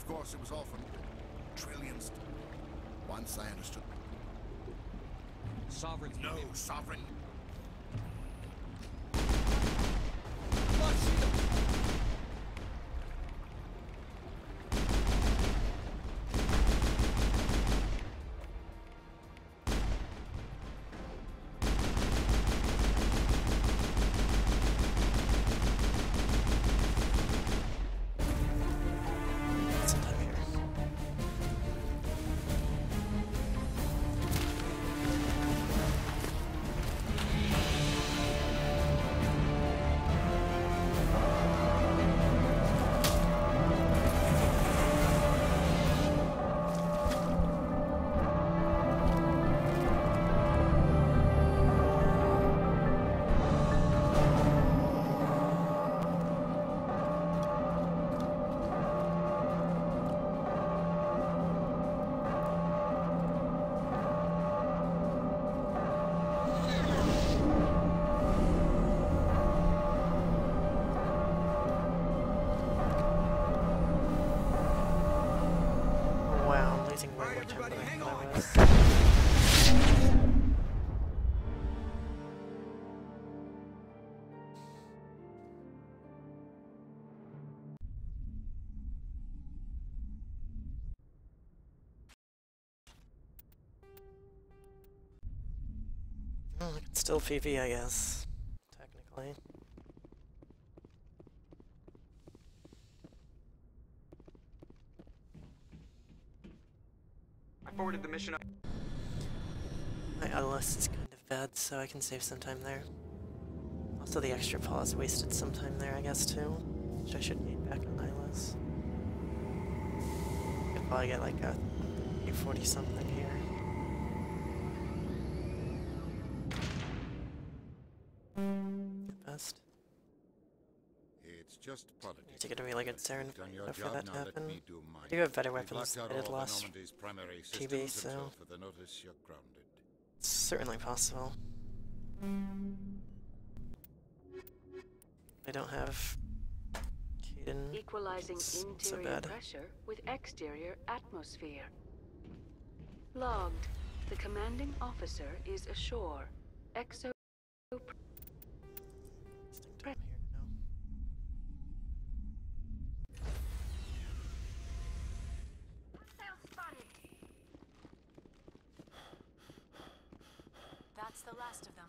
Of course, it was all for trillions. Once I understood. Sovereign's No, Sovereign. Well, it's still P V, I guess. Technically. I forwarded the mission. My Atlas is kind of bad, so I can save some time there. Also, the extra pause wasted some time there, I guess, too. Which I should gain back on Atlas. Could probably get like a forty something here. At best. It's just politics. Need to get a really good Saren Done your for job, that to now let happen. me do mine. I do have better We've weapons locked than out I did all of last Normandy's primary T B, systems, so and for the notice, you're grounded. it's certainly possible. I don't have Caden. Equalizing It's so interior bad. pressure with exterior atmosphere. Logged. The commanding officer is ashore. Exo. That's the last of them.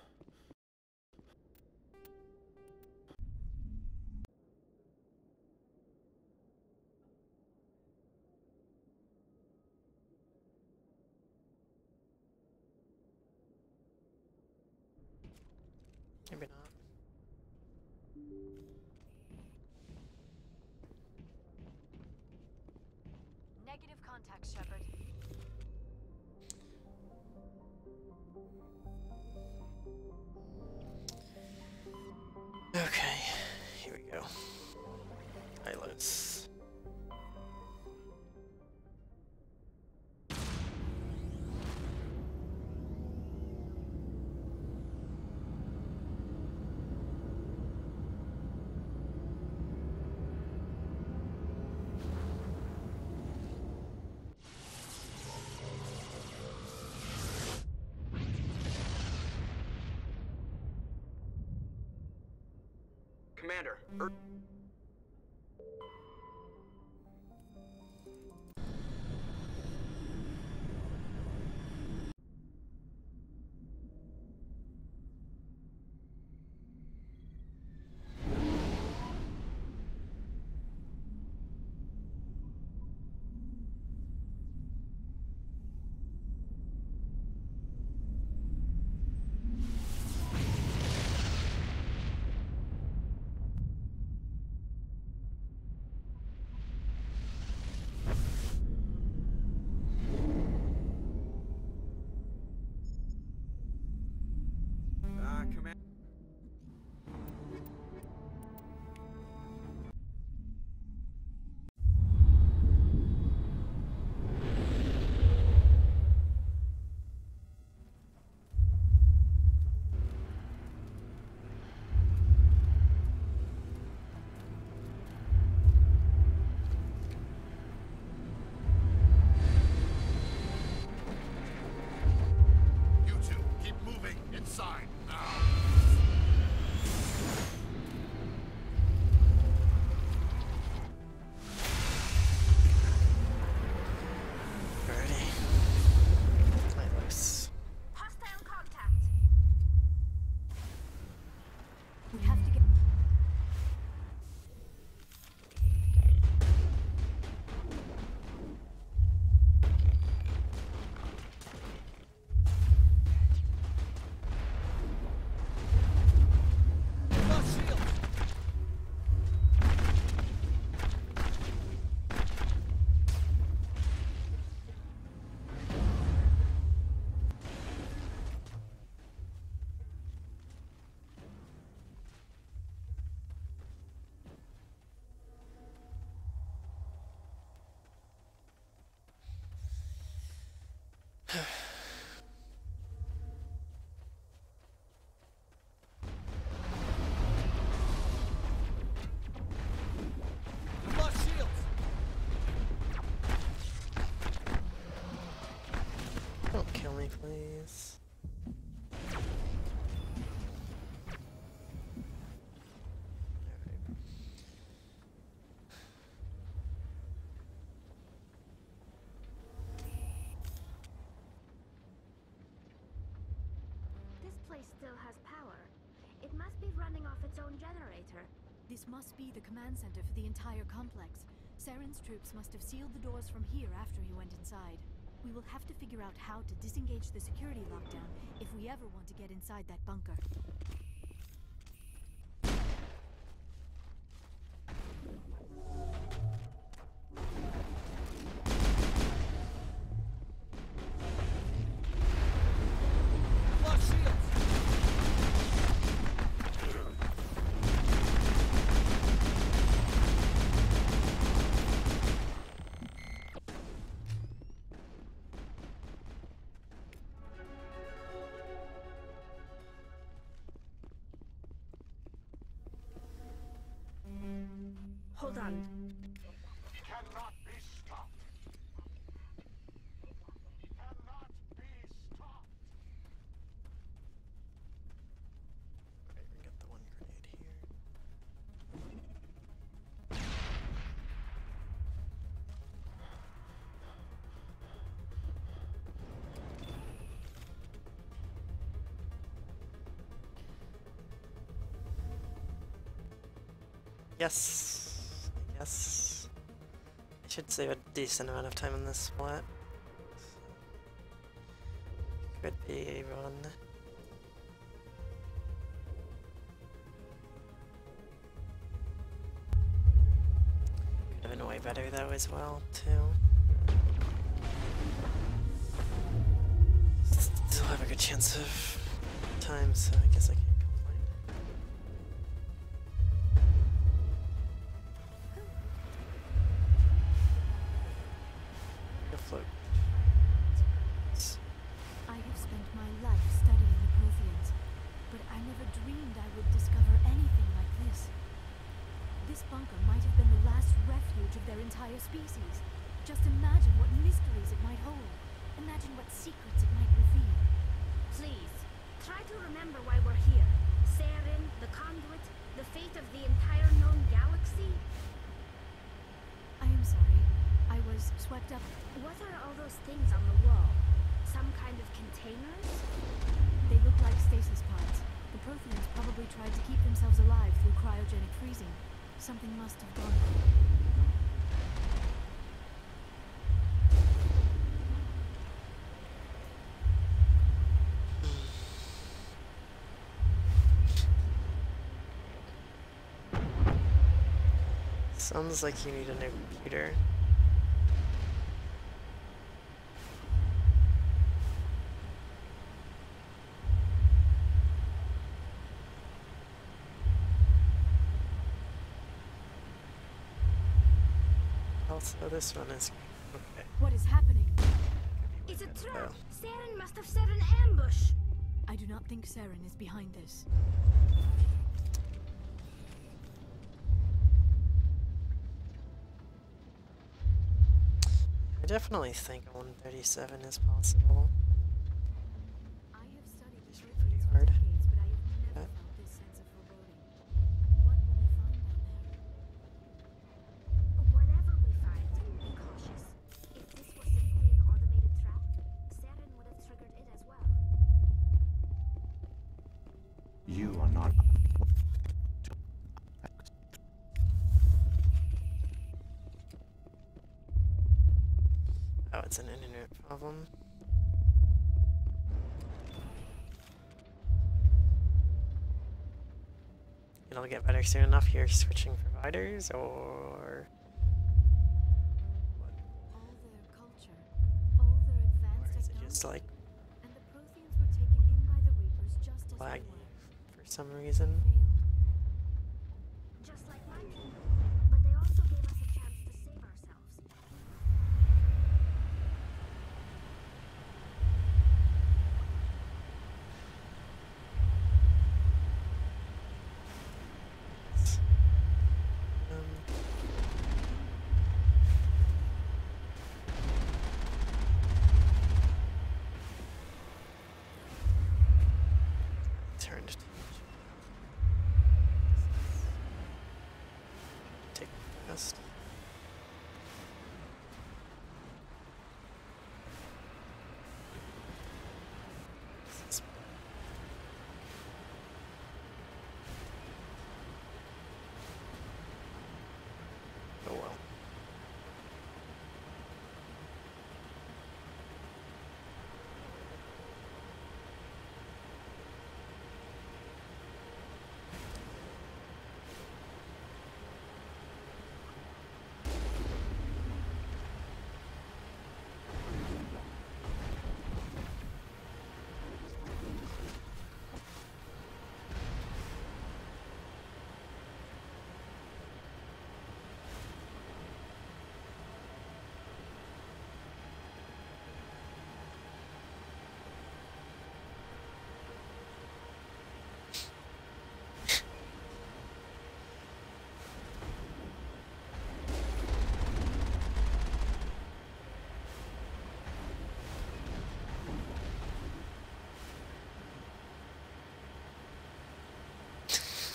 Maybe not. Negative contact, Shepard. Okay, here we go. Eyelets. Commander, er Uh, command. place still has power. It must be running off its own generator. This must be the command center for the entire complex. Saren's troops must have sealed the doors from here after he went inside. We will have to figure out how to disengage the security lockdown if we ever want to get inside that bunker. Hold on. Cannot be stopped. Cannot be stopped. Alright, we got the one grenade here. Yes. Yes. I should save a decent amount of time on this split. Could be a run. Could have been way better though as well, too. Still have a good chance of time, so I guess I can't. Float. I have spent my life studying the Protheans, but I never dreamed I would discover anything like this. This bunker might have been the last refuge of their entire species. Just imagine what mysteries it might hold. Imagine what secrets it might reveal. Please, try to remember why we're here. Saren, the conduit, the fate of the entire known galaxy. I am sorry. I was swept up. What are all those things on the wall? Some kind of containers? They look like stasis pods. The Protheans probably tried to keep themselves alive through cryogenic freezing. Something must have gone wrong. Sounds like you need a new computer. Also, this one is okay. What is happening? It's a trap! Oh. Saren must have set an ambush! I do not think Saren is behind this. I definitely think a one thirty-seven is possible. I have studied It's pretty hard. decades, but I have never Okay. felt this sense of foreboding. What will we find down there? Whatever we find, be cautious. If this was simply an automated trap, Saren would have triggered it as well. You are not. Oh, it's an internet problem. It'll get better soon enough. You're switching providers, or All their culture, all their or advanced is it technology, just like and the Protheans were taken in by the Reapers just as laggy we were. for some reason? Just like my team. But they also gave us a chance to save ourselves. Um, turned to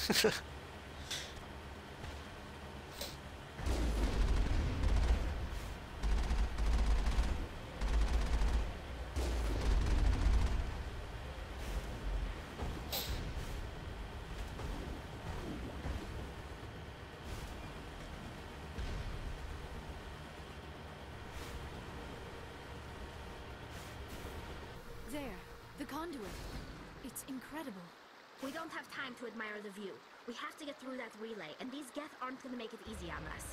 There, the conduit. It's incredible. We don't have time to admire the view. We have to get through that relay, and these Geth aren't gonna make it easy on us.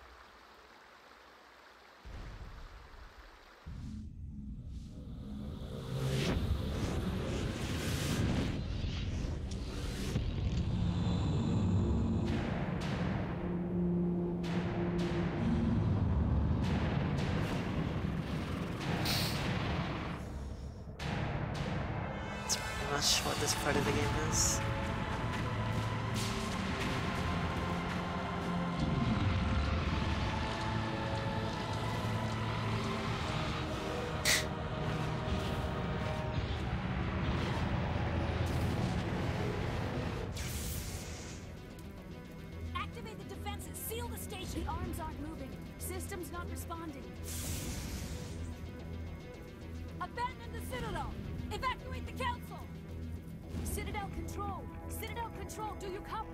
What this part of the game is. Activate the defenses. Seal the station. The arms aren't moving. Systems not responding. Abandon the Citadel. Evacuate the Council. Citadel Control! Citadel Control, do you copy?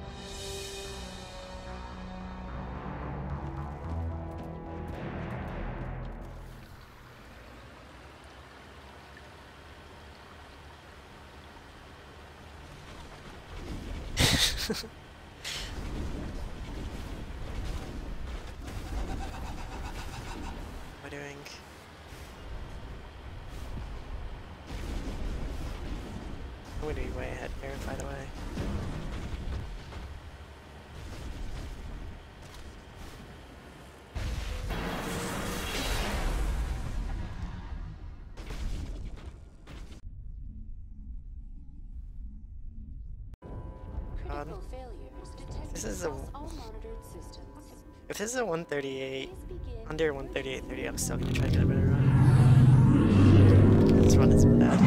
What am I doing? I'm gonna be way ahead here, by the way. God. This is a. If this is a one thirty-eight, under one thirty-eight thirty, I'm still gonna try to get a better run. This run is bad.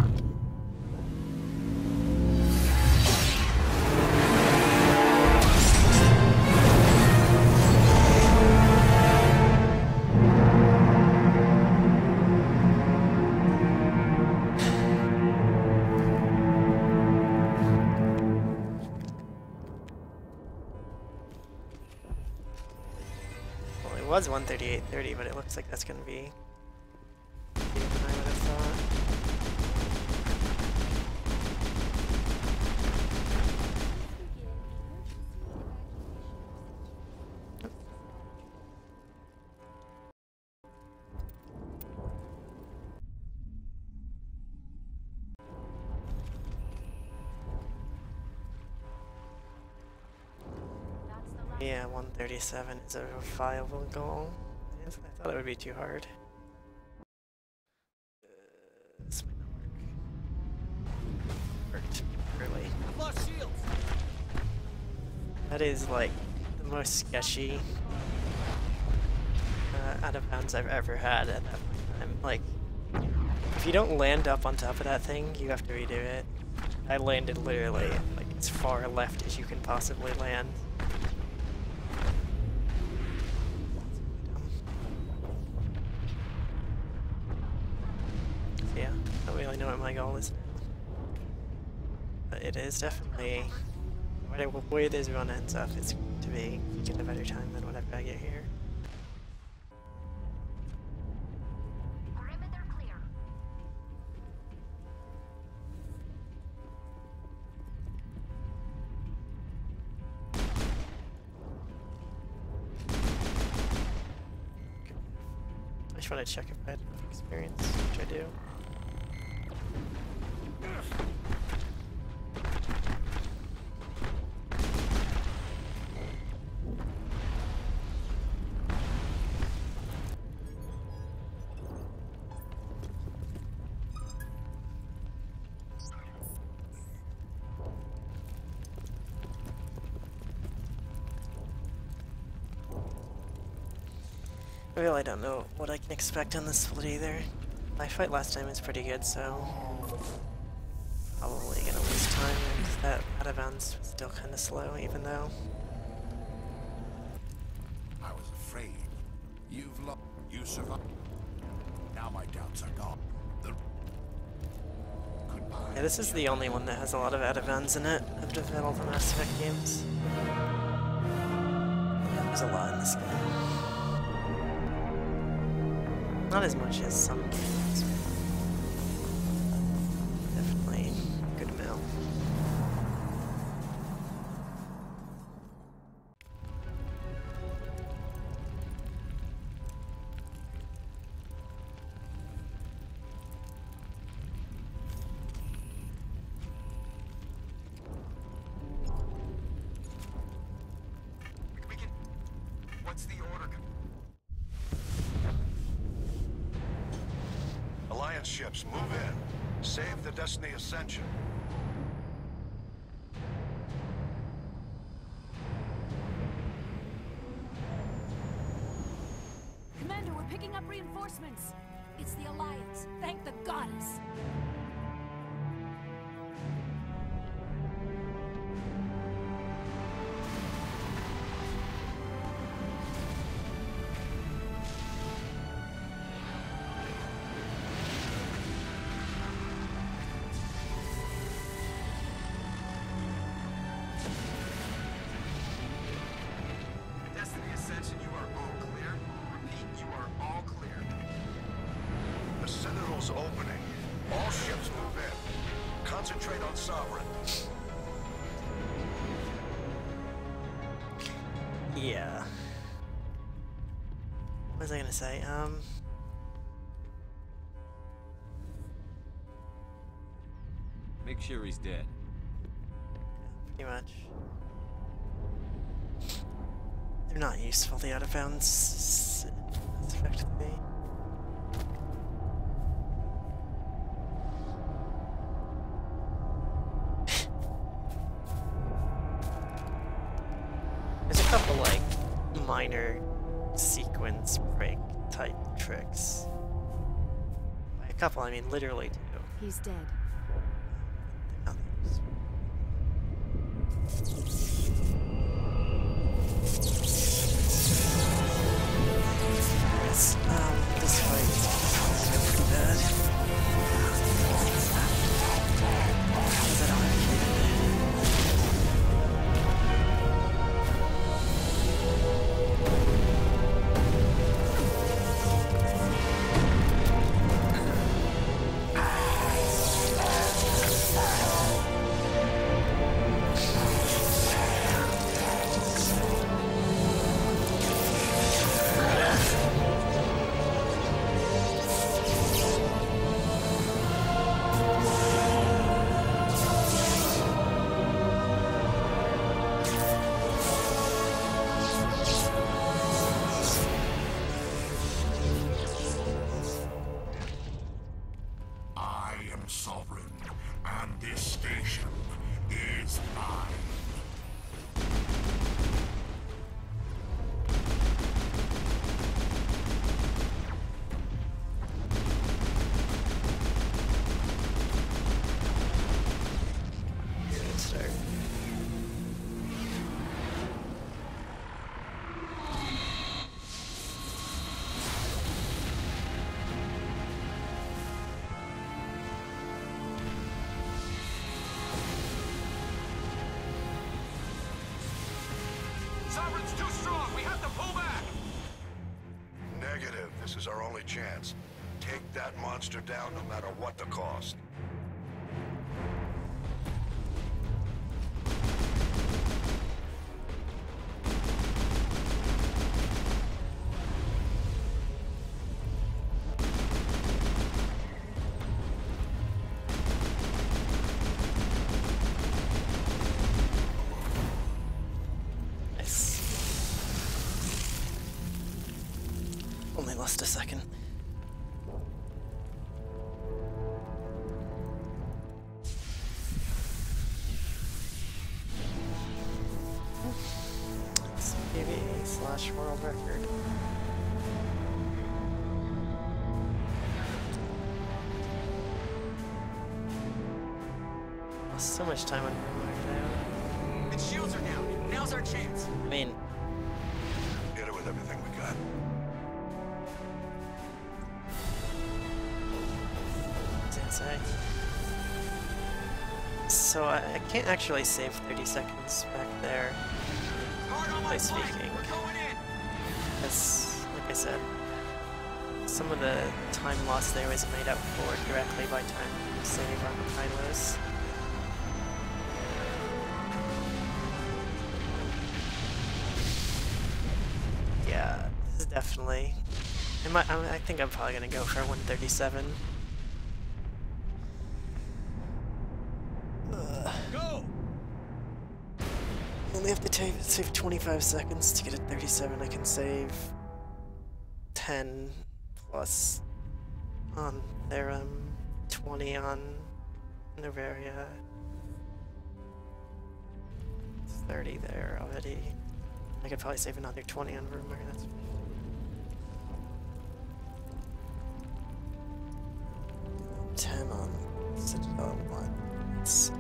It was one thirty-eight thirty, but it looks like that's gonna be better than I would have thought. Yeah, one thirty-seven is a viable goal. I thought it would be too hard. Uh, this might not work. Worked early. I've lost shields. That is like the most sketchy uh, out of bounds I've ever had at that point in time. Like, if you don't land up on top of that thing, you have to redo it. I landed literally like as far left as you can possibly land. Yeah, I don't really know what my goal is now. But it is definitely, whatever way this run ends up, it's going to be get a better time than whatever I get here. Perimeter clear. I just want to check if I had enough experience, which I do. I really don't know what I can expect on this split either. My fight last time was pretty good, so probably gonna waste time and that Adavans was still kind of slow, even though. I was afraid. You've lost. You survived. Now my doubts are gone. The... Goodbye. Yeah, this is the only one that has a lot of Adavans in it of the all the Mass Effect games. Yeah, there's a lot in this game. Not as much as some games. Definitely a good amount. We can... What's the order? Alliance ships, move in. Save the Destiny Ascension. Commander, we're picking up reinforcements. It's the Alliance. Thank the goddess. Destiny Ascension, you are all clear. Repeat, you are all clear. The Citadel's opening. All ships move in. Concentrate on Sovereign. Yeah. What was I gonna say? Um. Make sure he's dead. Pretty much. They're not useful, the out of bounds, effectively. There's a couple, like, minor sequence break type tricks. By a couple, I mean literally two. He's dead. Yes, um, this fight is pretty bad. Because I don't have I am sovereign, and this station is mine. Good start. Sovereign's too strong. We have to pull back. Negative. This is our only chance. Take that monster down no matter what the cost. Nice. Only lost a second. It's P V E slash world record. Lost so much time on Rumor. our chance. I mean, Hit it with everything we got. what did I say? So I, I can't actually save thirty seconds back there. Hard on my By flank. speaking. We're going in. Because, like I said, some of the time lost there was made up for directly by time save on the highways. Yeah, this is definitely. I, might, I, I think I'm probably gonna go for one thirty-seven. Ugh. Go. Only have to take, save twenty-five seconds to get a thirty-seven. I can save ten plus on their um twenty on Novaria. thirty there already. I could probably save another twenty on Rumor. That's ten on Citadel one. It's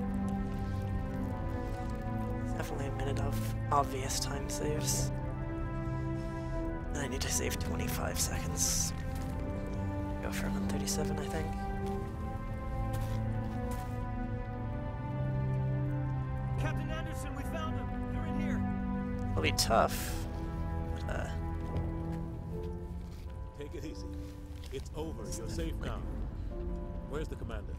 definitely a minute of obvious time saves. And I need to save twenty-five seconds. Go for one thirty-seven, I think. Captain Anderson, we found him. They're in here. It'll be tough. But, uh, Take it easy. It's over. You're safe now. Where's the commander?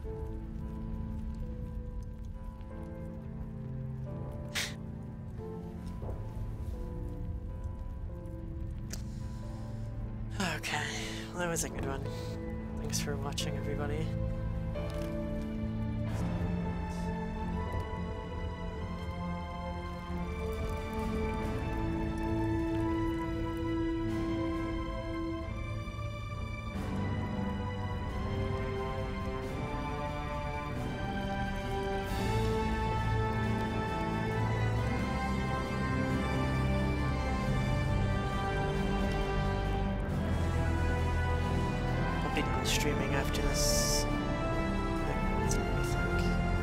okay, well, that was a good one. Thanks for watching, everybody. I'll be done streaming after this. That's what I think.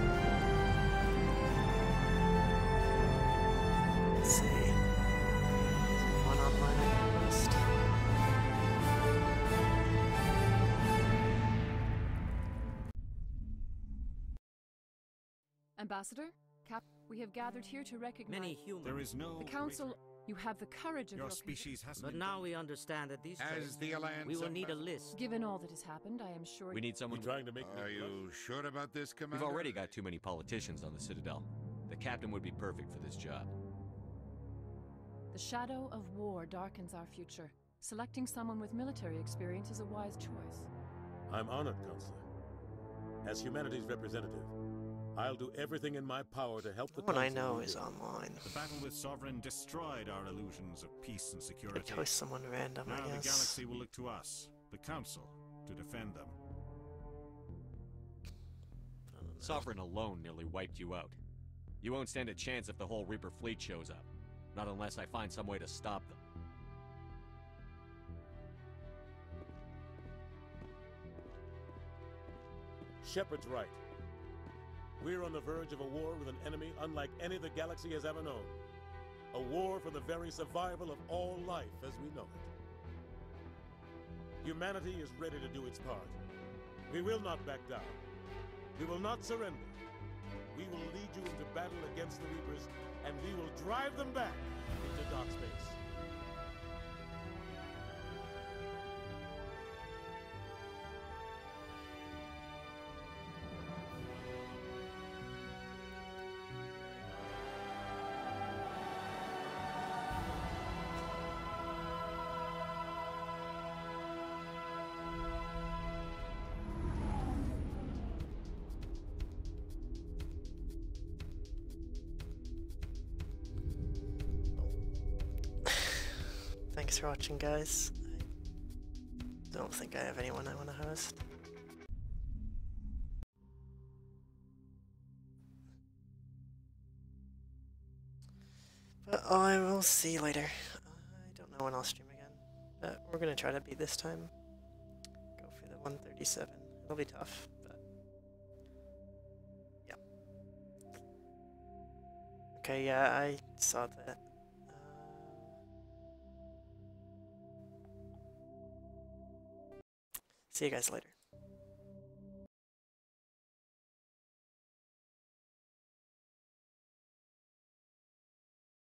Let's see. One online I can post. Ambassador, Cap, we have gathered here to recognize Many humans. There is no the Council. You have the courage of Your your species has But now we understand that these As the Alliance we will need a ambassador. list. Given all that has happened, I am sure. We need someone. You trying to make me Are you sure about this, Commander? We've already got too many politicians on the Citadel. The captain would be perfect for this job. The shadow of war darkens our future. Selecting someone with military experience is a wise choice. I'm honored, Counselor. As humanity's representative, I'll do everything in my power to help the What I Council know rebuild. is online. The battle with Sovereign destroyed our illusions of peace and security. Could choose someone random, Now I the guess. galaxy will look to us, the Council, to defend them. Sovereign alone nearly wiped you out. You won't stand a chance if the whole Reaper fleet shows up. Not unless I find some way to stop them. Shepard's right. We're on the verge of a war with an enemy unlike any the galaxy has ever known. A war for the very survival of all life as we know it. Humanity is ready to do its part. We will not back down. We will not surrender. We will lead you into battle against the Reapers, and we will drive them back into dark space. Thanks for watching, guys. I don't think I have anyone I want to host. But I will see you later. I don't know when I'll stream again, but we're gonna try to beat this time. Go for the one thirty-seven. It'll be tough, but yeah. Okay, yeah, I saw that. See you guys later.